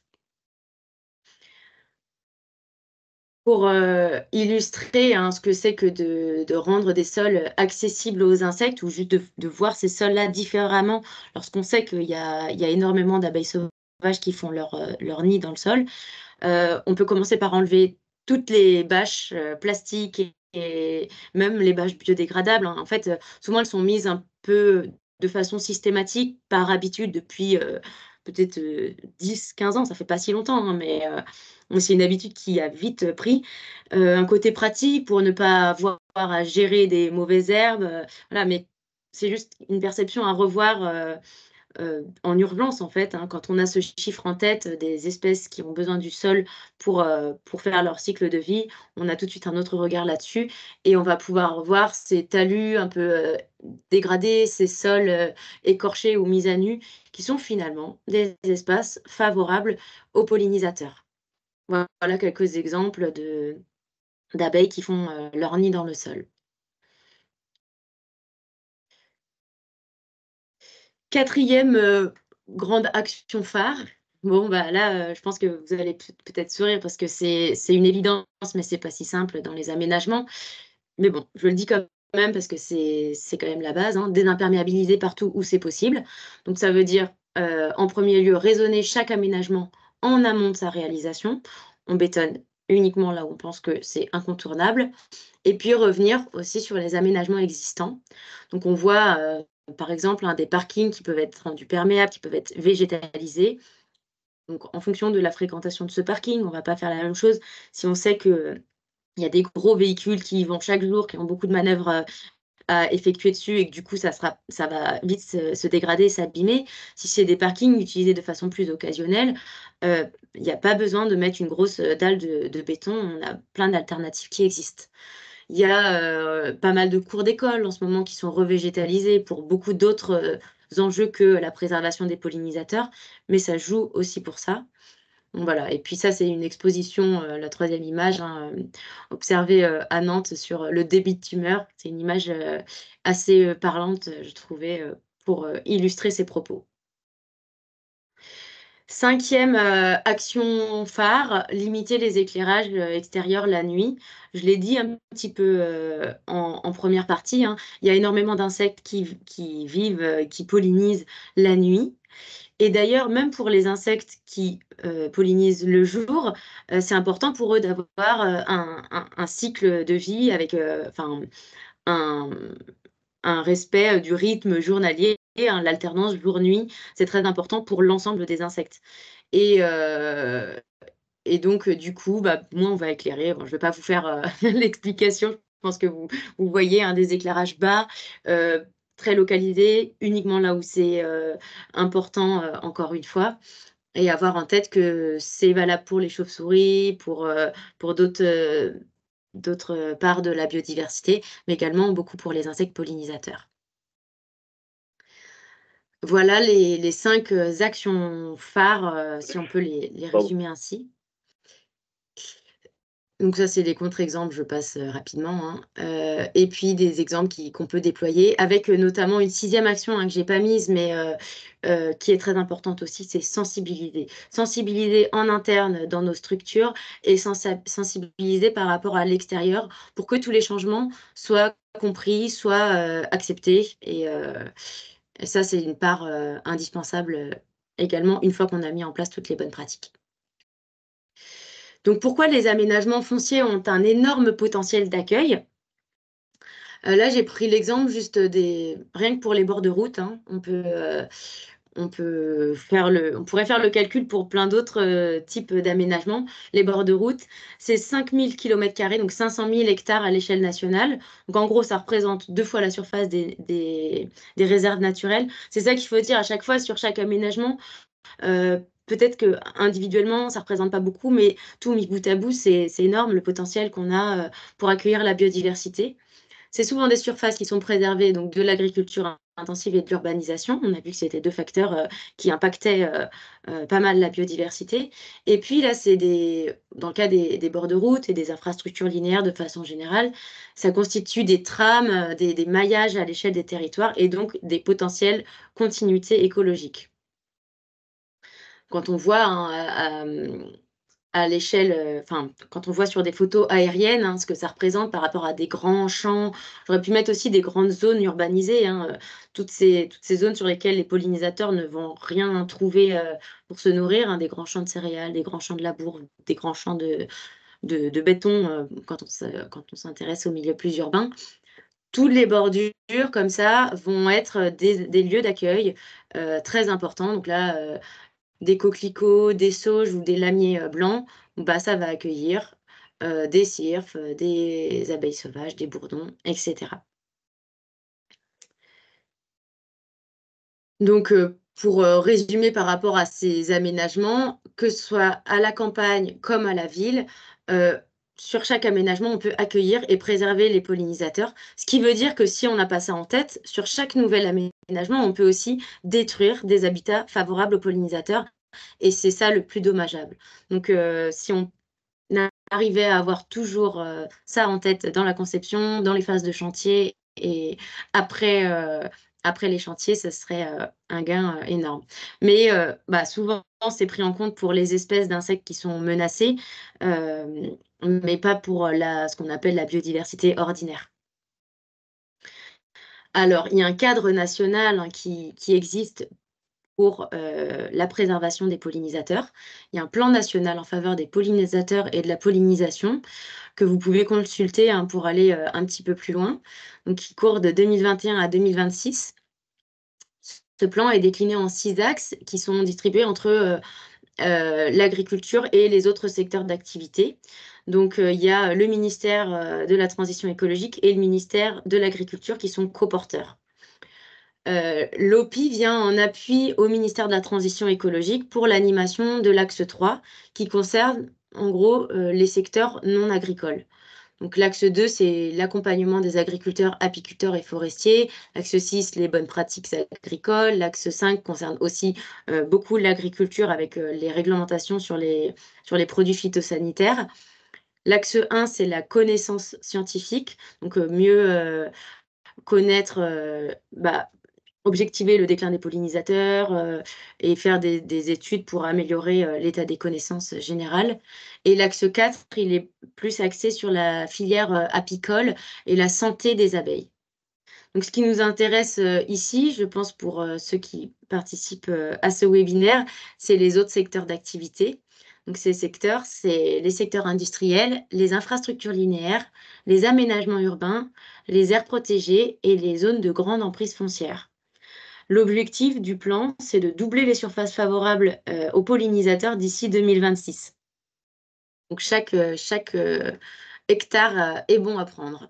S2: Pour euh, illustrer hein, ce que c'est que de, de rendre des sols accessibles aux insectes ou juste de, de voir ces sols-là différemment lorsqu'on sait qu'il y a, il y a énormément d'abeilles sauvages qui font leur, euh, leur nid dans le sol, euh, on peut commencer par enlever toutes les bâches euh, plastiques et, et même les bâches biodégradables, hein. En fait, euh, souvent elles sont mises un peu de façon systématique par habitude depuis euh, peut-être euh, dix quinze ans, ça fait pas si longtemps, hein, mais euh, c'est une habitude qui a vite pris. Euh, un côté pratique pour ne pas avoir à gérer des mauvaises herbes, euh, voilà, mais c'est juste une perception à revoir euh, euh, en urgence, en fait, hein, quand on a ce chiffre en tête euh, des espèces qui ont besoin du sol pour, euh, pour faire leur cycle de vie, on a tout de suite un autre regard là-dessus et on va pouvoir voir ces talus un peu euh, dégradés, ces sols euh, écorchés ou mis à nu, qui sont finalement des espaces favorables aux pollinisateurs. Voilà quelques exemples de, d'abeilles qui font euh, leur nid dans le sol. Quatrième euh, grande action phare. Bon, bah là, euh, je pense que vous allez peut- peut-être sourire parce que c'est c'est une évidence, mais c'est pas si simple dans les aménagements. Mais bon, je le dis quand même parce que c'est c'est quand même la base, hein, désimperméabiliser partout où c'est possible. Donc ça veut dire, euh, en premier lieu, raisonner chaque aménagement en amont de sa réalisation. On bétonne uniquement là où on pense que c'est incontournable. Et puis revenir aussi sur les aménagements existants. Donc on voit euh, par exemple hein, des parkings qui peuvent être rendus perméables, qui peuvent être végétalisés. Donc en fonction de la fréquentation de ce parking, on ne va pas faire la même chose si on sait qu'il y a des gros véhicules qui y vont chaque jour, qui ont beaucoup de manœuvres euh, à effectuer dessus et que du coup ça, sera, ça va vite se, se dégrader, s'abîmer. Si c'est des parkings utilisés de façon plus occasionnelle, euh, il n'y a pas besoin de mettre une grosse dalle de, de béton. On a plein d'alternatives qui existent. Il y a euh, pas mal de cours d'école en ce moment qui sont revégétalisés pour beaucoup d'autres euh, enjeux que la préservation des pollinisateurs, mais ça joue aussi pour ça. Donc voilà. Et puis ça, c'est une exposition, euh, la troisième image, hein, euh, observée euh, à Nantes sur le débit de tumeur. C'est une image euh, assez euh, parlante, je trouvais, euh, pour euh, illustrer ces propos. Cinquième euh, action phare, limiter les éclairages euh, extérieurs la nuit. Je l'ai dit un petit peu euh, en, en première partie, hein. Il y a énormément d'insectes qui, qui vivent, euh, qui pollinisent la nuit. Et d'ailleurs, même pour les insectes qui euh, pollinisent le jour, euh, c'est important pour eux d'avoir euh, un, un- un cycle de vie avec, euh, enfin, un, un respect du rythme journalier, hein, l'alternance jour-nuit, c'est très important pour l'ensemble des insectes. Et, euh, et donc, du coup, bah, moins on va éclairer. Bon, je ne vais pas vous faire euh, l'explication, je pense que vous, vous voyez hein, des éclairages bas, euh, très localisés, uniquement là où c'est euh, important, euh, encore une fois. Et avoir en tête que c'est valable pour les chauves-souris, pour, euh, pour d'autres euh, d'autres parts de la biodiversité, mais également beaucoup pour les insectes pollinisateurs. Voilà les, les cinq euh, actions phares, euh, si on peut les, les
S3: Pardon.
S2: résumer ainsi. Donc ça, c'est des contre-exemples, je passe euh, rapidement. Hein. Euh, et puis des exemples qui- qu'on peut déployer, avec euh, notamment une sixième action hein, que j'ai pas mise, mais euh, euh, qui est très importante aussi, c'est sensibiliser. Sensibiliser en interne dans nos structures et sensa- sensibiliser par rapport à l'extérieur pour que tous les changements soient compris, soient euh, acceptés. Et, euh, et ça, c'est une part euh, indispensable euh, également une fois qu'on a mis en place toutes les bonnes pratiques. Donc, pourquoi les aménagements fonciers ont un énorme potentiel d'accueil? Euh, là, j'ai pris l'exemple juste des... Rien que pour les bords de route, hein, on peut, euh, on peut faire le... on pourrait faire le calcul pour plein d'autres euh, types d'aménagements. Les bords de route, c'est cinq mille kilomètres carrés, donc cinq cent mille hectares à l'échelle nationale. Donc, en gros, ça représente deux fois la surface des, des, des réserves naturelles. C'est ça qu'il faut dire à chaque fois sur chaque aménagement. Euh, Peut-être que individuellement, ça représente pas beaucoup, mais tout mis bout à bout, c'est c'est énorme le potentiel qu'on a euh, pour accueillir la biodiversité. C'est souvent des surfaces qui sont préservées, donc de l'agriculture intensive et de l'urbanisation. On a vu que c'était deux facteurs euh, qui impactaient euh, euh, pas mal la biodiversité. Et puis là, c'est des, dans le cas des, des bords de route et des infrastructures linéaires de façon générale, ça constitue des trames, euh, des, des maillages à l'échelle des territoires et donc des potentiels continuités écologiques. Quand on voit hein, à, à- à l'échelle, euh, enfin, quand on voit sur des photos aériennes, hein, ce que ça représente par rapport à des grands champs, j'aurais pu mettre aussi des grandes zones urbanisées, hein, euh, toutes ces, toutes ces zones sur lesquelles les pollinisateurs ne vont rien trouver euh, pour se nourrir, hein, des grands champs de céréales, des grands champs de labour, des grands champs de, de, de béton, euh, quand on, s- quand on s'intéresse aux milieux plus urbains. Toutes les bordures comme ça vont être des, des lieux d'accueil euh, très importants. Donc là, euh, des coquelicots, des sauges ou des lamiers euh, blancs, bah, ça va accueillir euh, des cirfes, euh, des abeilles sauvages, des bourdons, et cetera. Donc, euh, pour euh, résumer par rapport à ces aménagements, que ce soit à la campagne comme à la ville, euh, sur chaque aménagement, on peut accueillir et préserver les pollinisateurs. Ce qui veut dire que si on n'a pas ça en tête, sur chaque nouvel aménagement, on peut aussi détruire des habitats favorables aux pollinisateurs. Et c'est ça le plus dommageable. Donc, euh, si on arrivait à avoir toujours euh, ça en tête dans la conception, dans les phases de chantier et après, euh, après les chantiers, ça serait euh, un gain euh, énorme. Mais euh, bah, souvent, c'est pris en compte pour les espèces d'insectes qui sont menacées, euh, mais pas pour la, ce qu'on appelle la biodiversité ordinaire. Alors, il y a un cadre national hein, qui, qui existe pour euh, la préservation des pollinisateurs. Il y a un plan national en faveur des pollinisateurs et de la pollinisation que vous pouvez consulter hein, pour aller euh, un petit peu plus loin, donc qui court de deux mille vingt et un à deux mille vingt-six. Ce plan est décliné en six axes qui sont distribués entre euh, euh, l'agriculture et les autres secteurs d'activité. Donc, euh, il y a le ministère euh, de la Transition écologique et le ministère de l'Agriculture qui sont coporteurs. Euh, L'O P I vient en appui au ministère de la Transition écologique pour l'animation de l'axe trois qui concerne en gros euh, les secteurs non agricoles. Donc l'axe deux, c'est l'accompagnement des agriculteurs, apiculteurs et forestiers. L'axe six, les bonnes pratiques agricoles. L'axe cinq concerne aussi euh, beaucoup l'agriculture avec euh, les réglementations sur les, sur les produits phytosanitaires. L'axe un, c'est la connaissance scientifique, donc euh, mieux euh, connaître, euh, bah, objectiver le déclin des pollinisateurs euh, et faire des, des études pour améliorer euh, l'état des connaissances générales. Et l'axe quatre, il est plus axé sur la filière euh, apicole et la santé des abeilles. Donc, ce qui nous intéresse euh, ici, je pense pour euh, ceux qui participent euh, à ce webinaire, c'est les autres secteurs d'activité. Donc, ces secteurs, c'est les secteurs industriels, les infrastructures linéaires, les aménagements urbains, les aires protégées et les zones de grande emprise foncière. L'objectif du plan, c'est de doubler les surfaces favorables euh, aux pollinisateurs d'ici deux mille vingt-six. Donc, chaque, euh, chaque euh, hectare euh, est bon à prendre.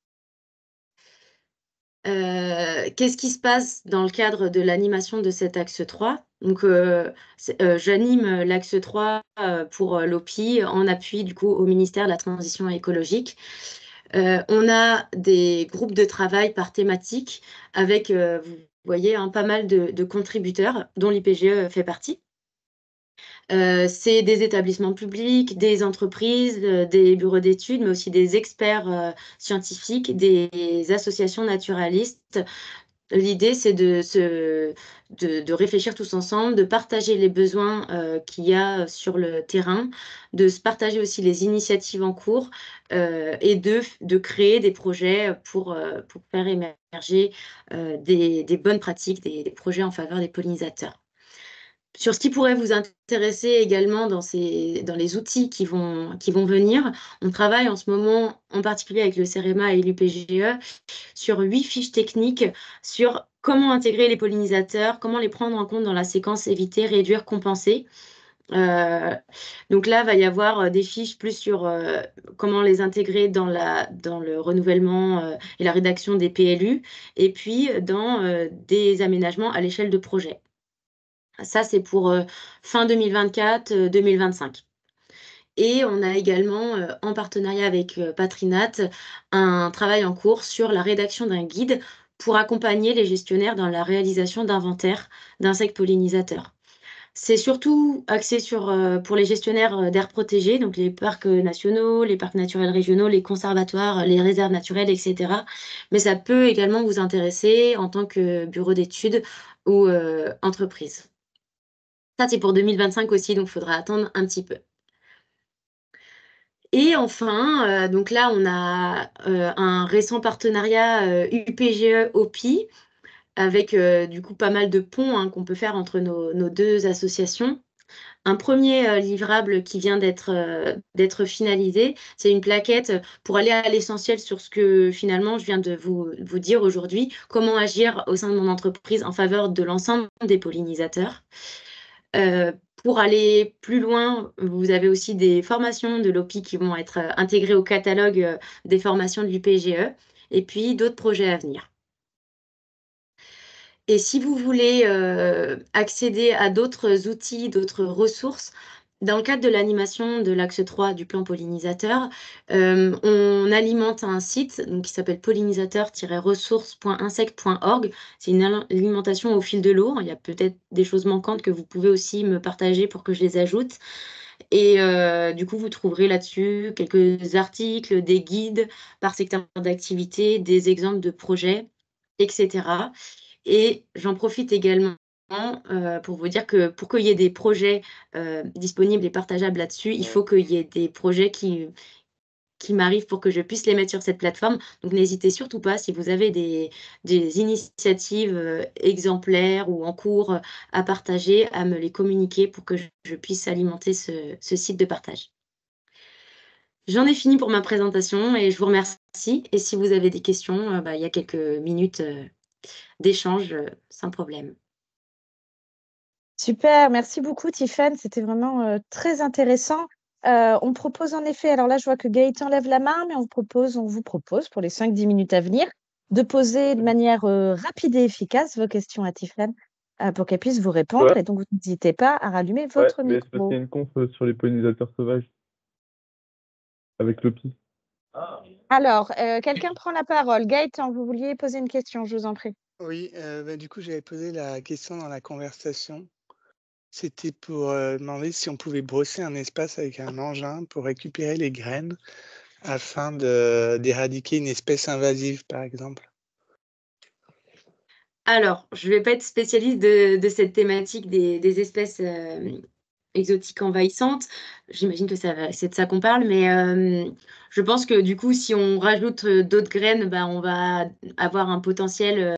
S2: Euh, qu'est-ce qui se passe dans le cadre de l'animation de cet axe trois? Donc, euh, c'est- euh, j'anime l'axe trois euh, pour euh, l'O P I en appui du coup au ministère de la Transition écologique. Euh, on a des groupes de travail par thématique avec, euh, vous voyez, hein, pas mal de, de contributeurs dont l'I P G E fait partie. Euh, c'est des établissements publics, des entreprises, euh, des bureaux d'études, mais aussi des experts euh, scientifiques, des associations naturalistes. L'idée, c'est de, se, de, de réfléchir tous ensemble, de partager les besoins euh, qu'il y a sur le terrain, de se partager aussi les initiatives en cours euh, et de, de créer des projets pour, euh, pour faire émerger euh, des, des bonnes pratiques, des, des projets en faveur des pollinisateurs. Sur ce qui pourrait vous intéresser également dans, ces, dans les outils qui vont, qui vont venir, on travaille en ce moment, en particulier avec le CEREMA et l'U P G E, sur huit fiches techniques sur comment intégrer les pollinisateurs, comment les prendre en compte dans la séquence éviter, réduire, compenser. Euh, donc là, il va y avoir des fiches plus sur euh, comment les intégrer dans, la, dans le renouvellement euh, et la rédaction des P L U, et puis dans euh, des aménagements à l'échelle de projet. Ça, c'est pour euh, fin deux mille vingt-quatre, deux mille vingt-cinq. Et on a également, euh, en partenariat avec euh, Patrinat, un travail en cours sur la rédaction d'un guide pour accompagner les gestionnaires dans la réalisation d'inventaires d'insectes pollinisateurs. C'est surtout axé sur, euh, pour les gestionnaires euh, d'aires protégées, donc les parcs euh, nationaux, les parcs naturels régionaux, les conservatoires, les réserves naturelles, et cetera. Mais ça peut également vous intéresser en tant que bureau d'études ou euh, entreprise. Ça, c'est pour deux mille vingt-cinq aussi, donc il faudra attendre un petit peu. Et enfin, euh, donc là, on a euh, un récent partenariat euh, U P G E-O P I avec euh, du coup pas mal de ponts hein, qu'on peut faire entre nos, nos deux associations. Un premier euh, livrable qui vient d'être euh, d'être finalisé, c'est une plaquette pour aller à l'essentiel sur ce que finalement je viens de vous, vous dire aujourd'hui, comment agir au sein de mon entreprise en faveur de l'ensemble des pollinisateurs. Euh, pour aller plus loin, vous avez aussi des formations de l'O P I qui vont être euh, intégrées au catalogue euh, des formations de l'U P G E et puis d'autres projets à venir. Et si vous voulez euh, accéder à d'autres outils, d'autres ressources, dans le cadre de l'animation de l'axe trois du plan pollinisateur, euh, on alimente un site donc, qui s'appelle pollinisateur-ressources point insect point org. C'est une alimentation au fil de l'eau. Il y a peut-être des choses manquantes que vous pouvez aussi me partager pour que je les ajoute. Et euh, du coup, vous trouverez là-dessus quelques articles, des guides par secteur d'activité, des exemples de projets, et cetera. Et j'en profite également euh, pour vous dire que pour qu'il y ait des projets euh, disponibles et partageables là-dessus, il faut qu'il y ait des projets qui, qui m'arrivent pour que je puisse les mettre sur cette plateforme. Donc n'hésitez surtout pas, si vous avez des, des initiatives euh, exemplaires ou en cours euh, à partager, à me les communiquer pour que je, je puisse alimenter ce, ce site de partage. J'en ai fini pour ma présentation et je vous remercie. Et si vous avez des questions, euh, bah, il y a quelques minutes euh, d'échange euh, sans problème.
S1: Super, merci beaucoup Tiffany, c'était vraiment euh, très intéressant. Euh, on propose en effet, alors là je vois que Gaëtan lève la main, mais on propose, on vous propose pour les cinq dix minutes à venir de poser de manière euh, rapide et efficace vos questions à Tiffany euh, pour qu'elle puisse vous répondre.
S3: Ouais,
S1: Et donc n'hésitez pas à rallumer
S3: ouais,
S1: votre
S3: mais c'est parce qu'il y
S1: micro.
S3: a une conf euh, sur les pollinisateurs sauvages avec l'O P I.
S1: Alors, euh, quelqu'un prend la parole. Gaëtan, vous vouliez poser une question, je vous en prie.
S4: Oui, heu, bah, du coup, j'avais posé la question dans la conversation. C'était pour, heu, demander si on pouvait brosser un espace avec un engin pour récupérer les graines afin de d'éradiquer une espèce invasive, par exemple.
S2: Alors, je ne vais pas être spécialiste de, de cette thématique des, des espèces euh, exotiques envahissantes. J'imagine que ça va- c'est de ça qu'on parle, mais euh, je pense que du coup, si on rajoute euh, d'autres graines, bah, on va avoir un potentiel euh,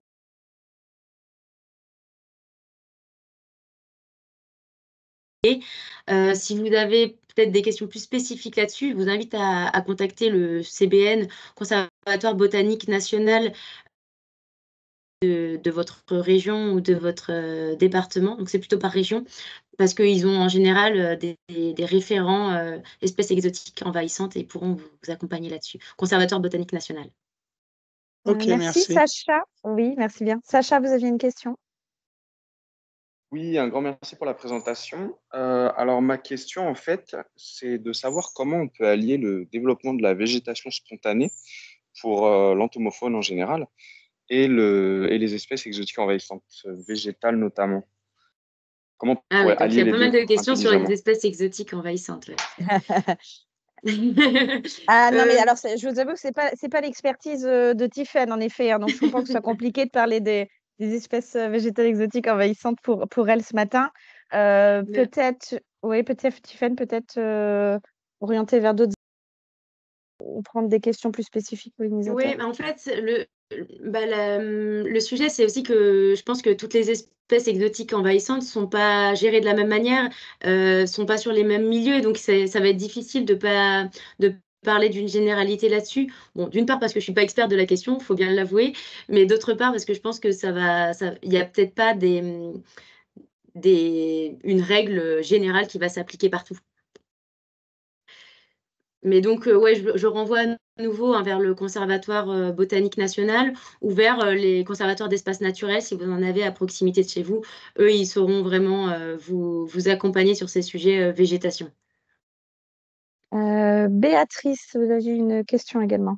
S2: Euh, si vous avez peut-être des questions plus spécifiques là-dessus, je vous invite à, à contacter le C B N, Conservatoire Botanique National de, de votre région ou de votre euh, département. Donc c'est plutôt par région, parce qu'ils ont en général euh, des, des- des référents euh, espèces exotiques envahissantes et pourront vous, vous accompagner là-dessus. Conservatoire Botanique National.
S1: Euh,
S4: Ok,
S1: merci,
S4: merci.
S1: Sacha. Oui, merci bien. Sacha, vous aviez une question?
S5: Oui, un grand merci pour la présentation. Euh, alors, ma question, en fait, c'est de savoir comment on peut allier le développement de la végétation spontanée pour euh, l'entomofaune en général et, le, et les espèces exotiques envahissantes, végétales notamment. Comment on
S2: Ah
S5: pourrait
S2: oui, donc il y
S5: allier
S2: a
S5: les
S2: pas mal
S5: deux
S2: de questions sur les
S5: intelligemment?
S2: espèces exotiques envahissantes. Ouais.
S1: Ah non, mais
S2: Euh,
S1: alors, c'est- je vous avoue que c'est pas, c'est pas l'expertise euh, de Tiffaine, en effet, hein, donc je comprends que ce soit compliqué de parler des, des espèces euh, végétales exotiques envahissantes pour, pour elle ce matin. Euh,
S2: mais-
S1: peut-être, oui, peut-être, Tiffaine, peut-être euh, orienter vers d'autres ou prendre des questions plus spécifiques pollinisateurs.
S2: Oui, en fait, le, bah, la- le sujet, c'est aussi que je pense que toutes les espèces exotiques envahissantes ne sont pas gérées de la même manière, ne sont pas sur les mêmes milieux, donc c'est- ça va être difficile de pas de parler d'une généralité là-dessus. Bon, d'une part parce que je suis pas experte de la question, il faut bien l'avouer, mais d'autre part parce que je pense que ça va, ça, il n'y a peut-être pas des, des, une règle générale qui va s'appliquer partout. Mais donc, euh, ouais, je, je renvoie à nouveau hein, vers le Conservatoire euh, botanique national ou vers euh, les conservatoires d'espaces naturels, si vous en avez à proximité de chez vous. Eux, ils sauront vraiment euh, vous, vous accompagner sur ces sujets euh, végétation.
S1: Euh, Béatrice, vous avez une question également.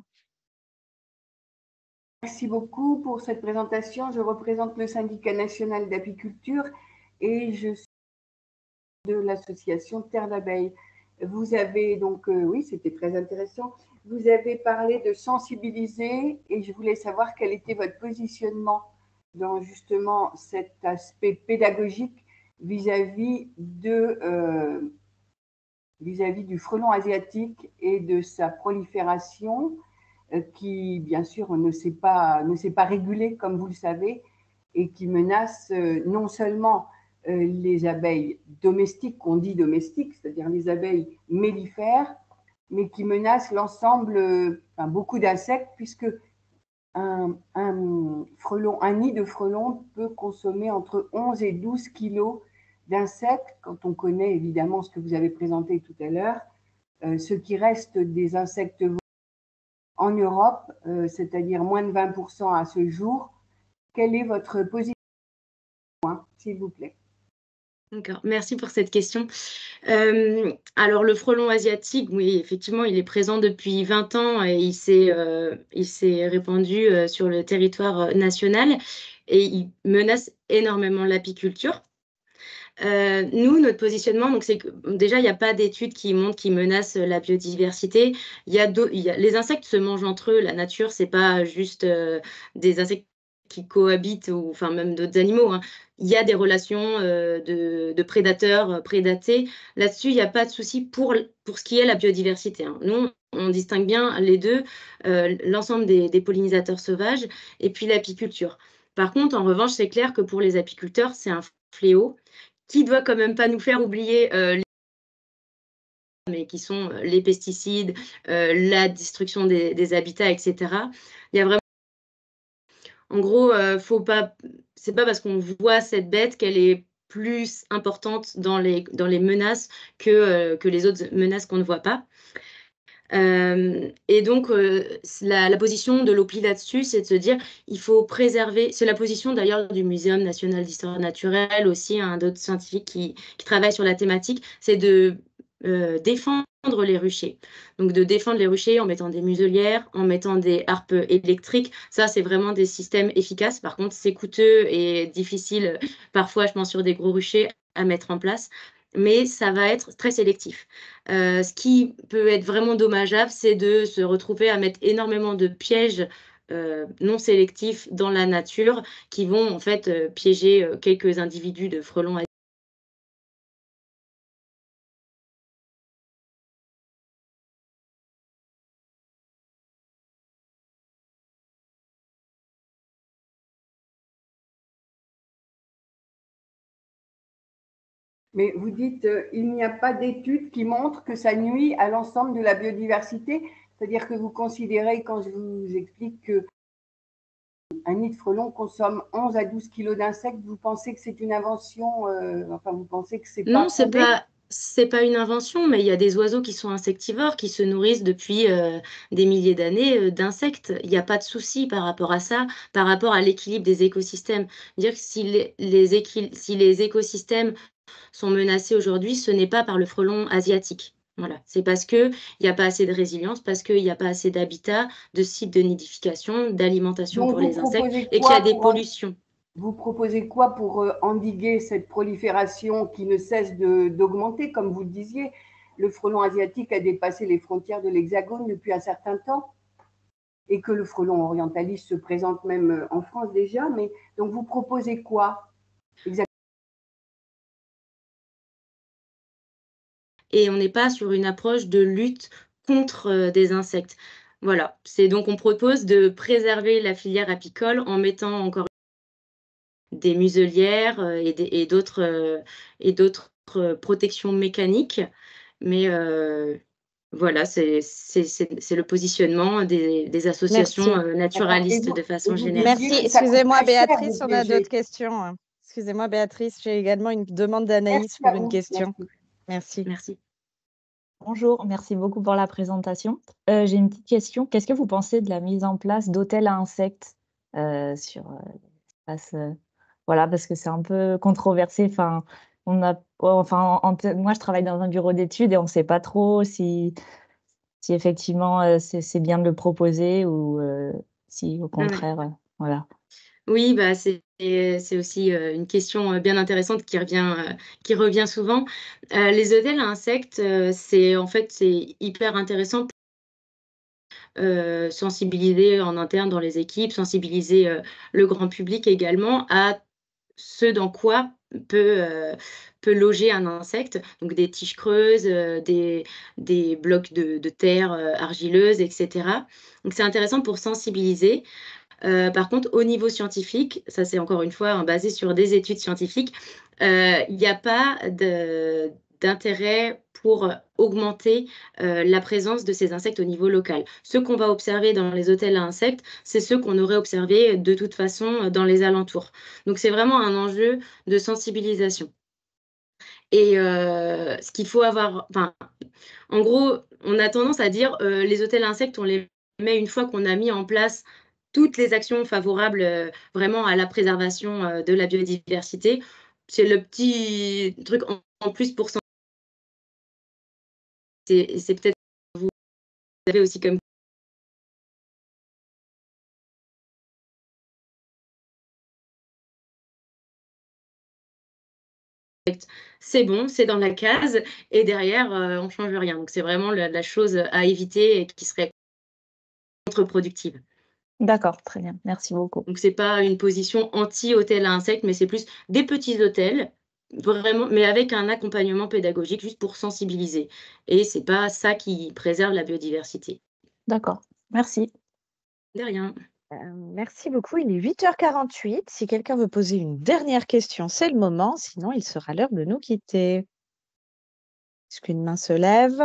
S6: Merci beaucoup pour cette présentation. Je représente le syndicat national d'apiculture et je suis de l'association Terre d'abeilles. Vous avez donc, euh, oui, c'était très intéressant. Vous avez parlé de sensibiliser et je voulais savoir quel était votre positionnement dans justement cet aspect pédagogique vis-à-vis de euh, vis-à-vis du frelon asiatique et de sa prolifération euh, qui, bien sûr, ne s'est pas, ne s'est pas régulée, comme vous le savez, et qui menace euh, non seulement euh, les abeilles domestiques, qu'on dit domestiques, c'est-à-dire les abeilles mellifères, mais qui menace l'ensemble, euh, enfin, beaucoup d'insectes, puisque un, un, frelon, un nid de frelon peut consommer entre onze et douze kilos d'insectes, quand on connaît évidemment ce que vous avez présenté tout à l'heure, euh, ce qui reste des insectes en Europe, euh, c'est-à-dire moins de vingt pour cent à ce jour. Quelle est votre position, s'il vous plaît?
S2: D'accord, merci pour cette question. Euh, alors, le frelon asiatique, oui, effectivement, il est présent depuis vingt ans et il s'est euh, il s'est répandu euh, sur le territoire euh, national et il menace énormément l'apiculture. Euh, nous, notre positionnement, donc c'est que déjà, il n'y a pas d'études qui montrent qu'ils menacent la biodiversité. Il y a, d'au- il y a- les insectes se mangent entre eux. La nature, c'est pas juste euh, des insectes qui cohabitent ou enfin même d'autres animaux, hein. Il y a des relations euh, de, de prédateurs, euh, prédatés. Là-dessus, il n'y a pas de souci pour, pour ce qui est la biodiversité, hein. Nous, on distingue bien les deux, euh, l'ensemble des, des pollinisateurs sauvages et puis l'apiculture. Par contre, en revanche, c'est clair que pour les apiculteurs, c'est un fléau qui doit quand même pas nous faire oublier euh, les mais qui sont euh, les pesticides, euh, la destruction des, des habitats, et cetera. Il y a vraiment, en gros, euh, faut pas, c'est pas parce qu'on voit cette bête qu'elle est plus importante dans les, dans les menaces que, euh, que les autres menaces qu'on ne voit pas. Euh, et donc, euh, la, la position de l'O P I là-dessus, c'est de se dire, il faut préserver, c'est la position d'ailleurs du Muséum national d'histoire naturelle, aussi, un d'autres scientifiques qui, qui travaillent sur la thématique, c'est de euh, défendre les ruchers. Donc, de défendre les ruchers en mettant des muselières, en mettant des harpes électriques. Ça, c'est vraiment des systèmes efficaces. Par contre, c'est coûteux et difficile, parfois, je pense, sur des gros ruchers à mettre en place. Mais ça va être très sélectif. Euh, ce qui peut être vraiment dommageable, c'est de se retrouver à mettre énormément de pièges euh, non sélectifs dans la nature qui vont en fait euh, piéger euh, quelques individus de frelons
S6: Mais vous dites euh, il n'y a pas d'études qui montrent que ça nuit à l'ensemble de la biodiversité. C'est-à-dire que vous considérez, quand je vous explique que un nid de frelon consomme onze à douze kilos d'insectes, vous pensez que c'est une invention, euh, enfin vous pensez que c'est pas
S2: Non, c'est
S6: fondé?
S2: pas, c'est pas une invention, mais il y a des oiseaux qui sont insectivores, qui se nourrissent depuis euh, des milliers d'années euh, d'insectes. Il n'y a pas de souci par rapport à ça, par rapport à l'équilibre des écosystèmes. Dire que si les, les équil- si les écosystèmes sont menacés aujourd'hui, ce n'est pas par le frelon asiatique. Voilà, c'est parce qu'il n'y a pas assez de résilience, parce qu'il n'y a pas assez d'habitat, de sites de nidification, d'alimentation
S6: Donc
S2: pour
S6: vous
S2: les insectes
S6: proposez
S2: et qu'il y a
S6: quoi
S2: des
S6: pour en-
S2: pollutions.
S6: vous proposez quoi pour euh, endiguer cette prolifération qui ne cesse de- d'augmenter, comme vous le disiez? Le frelon asiatique a dépassé les frontières de l'Hexagone depuis un certain temps et que le frelon orientaliste se présente même euh, en France déjà. Mais donc vous proposez quoi exactement?
S2: Et on n'est pas sur une approche de lutte contre euh, des insectes. Voilà, c'est donc on propose de préserver la filière apicole en mettant encore des muselières euh, et des- et d'autres euh, et d'autres euh, protections mécaniques. Mais euh, voilà, c'est c'est- c'est- c'est le positionnement des, des associations
S1: Merci.
S2: euh,
S6: D'accord. Et
S2: naturalistes
S6: vous,
S2: de
S6: et
S2: façon
S6: vous
S2: générale.
S6: disiez
S1: Merci.
S6: que ça coûte
S1: Excusez-moi,
S6: très cher
S1: Béatrice,
S6: de
S1: on a
S6: piéger.
S1: d'autres questions. Excusez-moi, Béatrice, j'ai également une demande d'Anaïs
S6: Merci à
S1: pour une
S6: vous.
S1: question.
S6: Merci.
S1: Merci.
S2: Merci.
S7: Bonjour, merci beaucoup pour la présentation. Euh, j'ai une petite question. Qu'est-ce que vous pensez de la mise en place d'hôtels à insectes euh, sur euh, l'espace euh, voilà, parce que c'est un peu controversé. Enfin, on a, oh, enfin, en- en- moi, je travaille dans un bureau d'études et on ne sait pas trop si, si effectivement euh, c'est c'est bien de le proposer ou euh, si au
S2: Ah ouais.
S7: contraire, euh, voilà.
S2: Oui, bah c'est c'est aussi euh, une question euh, bien intéressante qui revient euh, qui revient souvent. Euh, les hôtels à insectes, euh, c'est en fait c'est hyper intéressant pour euh, sensibiliser en interne dans les équipes, sensibiliser euh, le grand public également à ce dans quoi peut euh, peut loger un insecte, donc des tiges creuses, euh, des des blocs de, de terre euh, argileuse, et cetera. Donc c'est intéressant pour sensibiliser. Euh, par contre, au niveau scientifique, ça c'est encore une fois hein, basé sur des études scientifiques, euh, il n'y a pas de- d'intérêt pour augmenter euh, la présence de ces insectes au niveau local. Ce qu'on va observer dans les hôtels à insectes, c'est ceux qu'on aurait observés de toute façon dans les alentours. Donc c'est vraiment un enjeu de sensibilisation. Et euh, ce qu'il faut avoir, enfin, en gros, on a tendance à dire euh, les hôtels à insectes, on les met une fois qu'on a mis en place toutes les actions favorables euh, vraiment à la préservation euh, de la biodiversité. C'est le petit truc en, en plus pour ça. C'est c'est peut-être vous avez aussi comme c'est bon, c'est dans la case et derrière euh, on change rien. Donc c'est vraiment la, la chose à éviter et qui serait contre-productive.
S7: D'accord, très bien. Merci beaucoup.
S2: Donc c'est pas une position anti-hôtel à insectes, mais c'est plus des petits hôtels, vraiment, mais avec un accompagnement pédagogique juste pour sensibiliser. Et c'est pas ça qui préserve la biodiversité.
S7: D'accord, merci.
S2: De rien.
S1: Euh, merci beaucoup. Il est huit heures quarante-huit. Si quelqu'un veut poser une dernière question, c'est le moment. Sinon, il sera l'heure de nous quitter. Est-ce qu'une main se lève?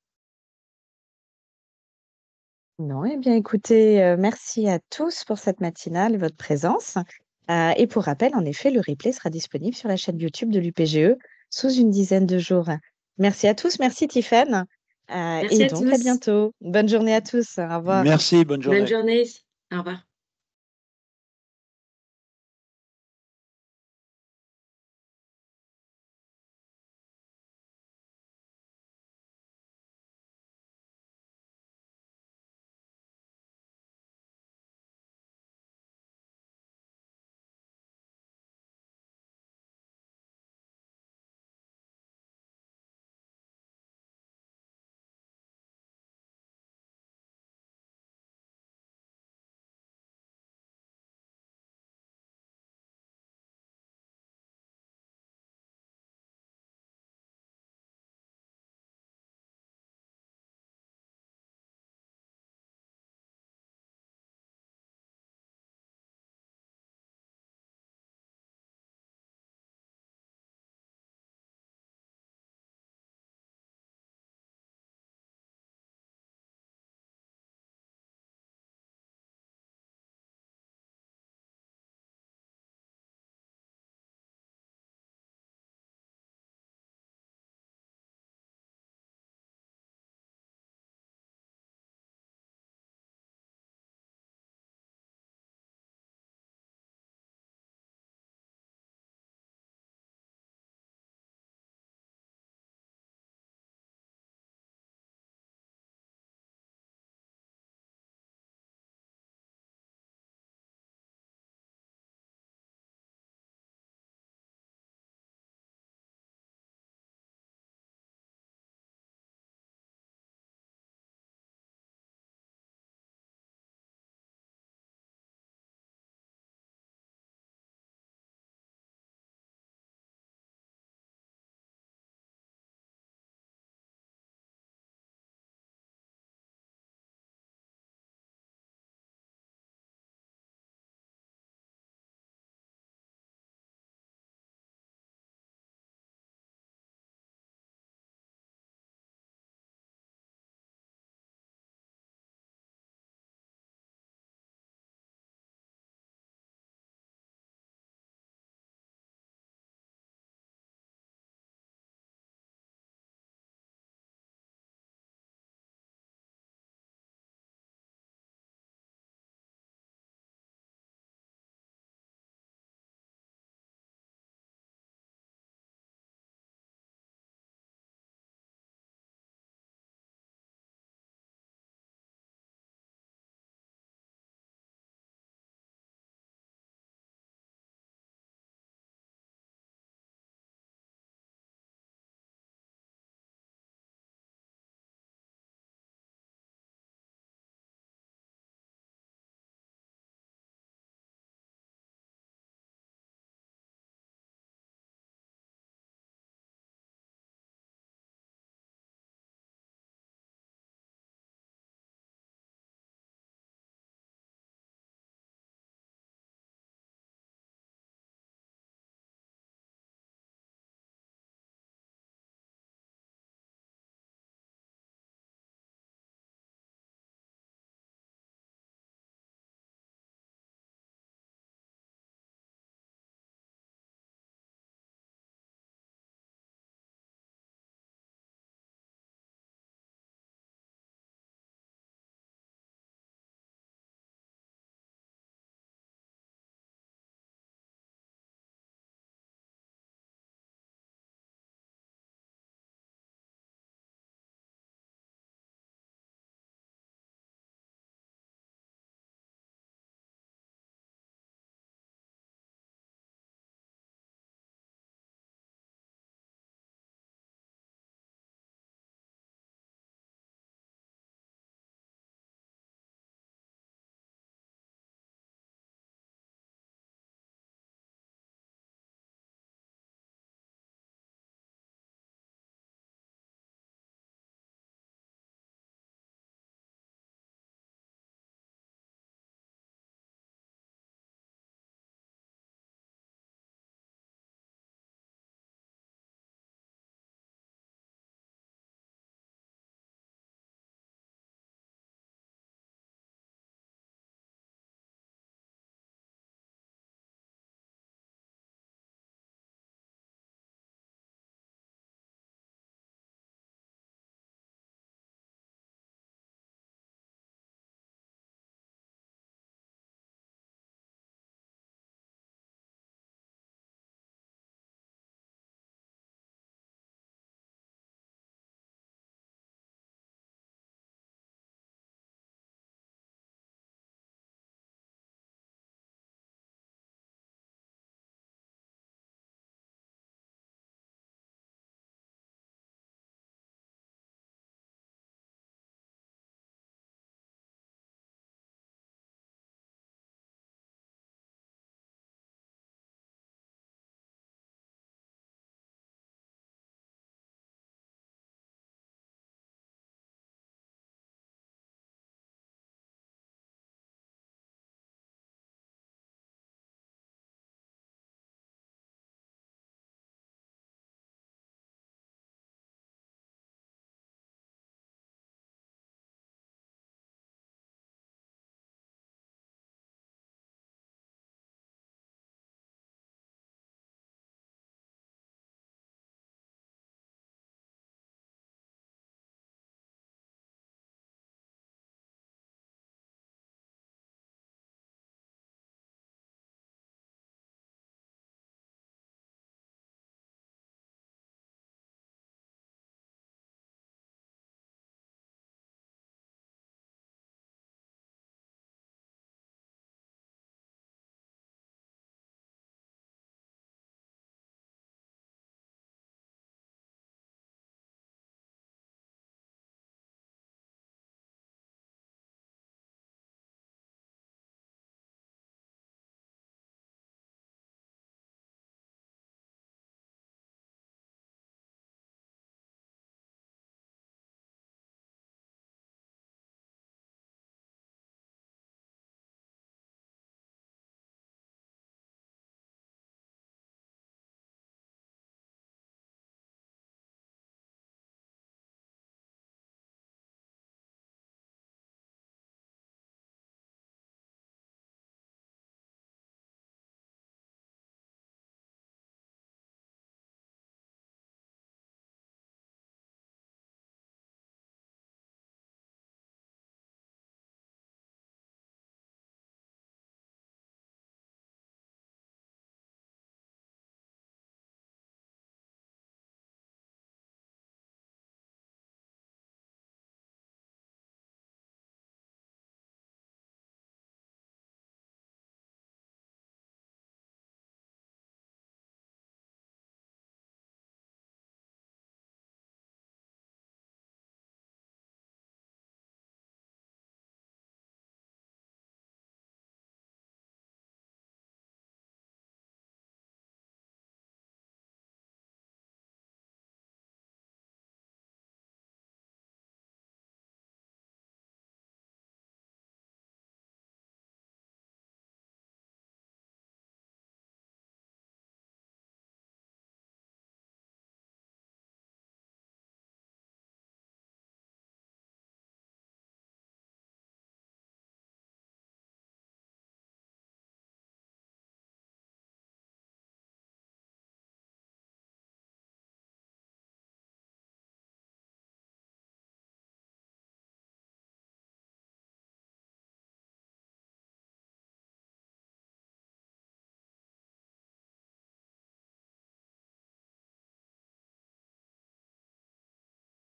S1: Non, eh bien, écoutez, euh, merci à tous pour cette matinale et votre présence. Euh, et pour rappel, en effet, le replay sera disponible sur la chaîne YouTube de l'U P G E sous une dizaine de jours. Merci à tous. Merci, Tiffaine. Euh,
S2: Merci
S1: et
S2: à
S1: donc, à
S2: tous.
S1: bientôt. Bonne journée à tous. Au revoir.
S8: Merci, bonne journée.
S2: Bonne journée. Au revoir.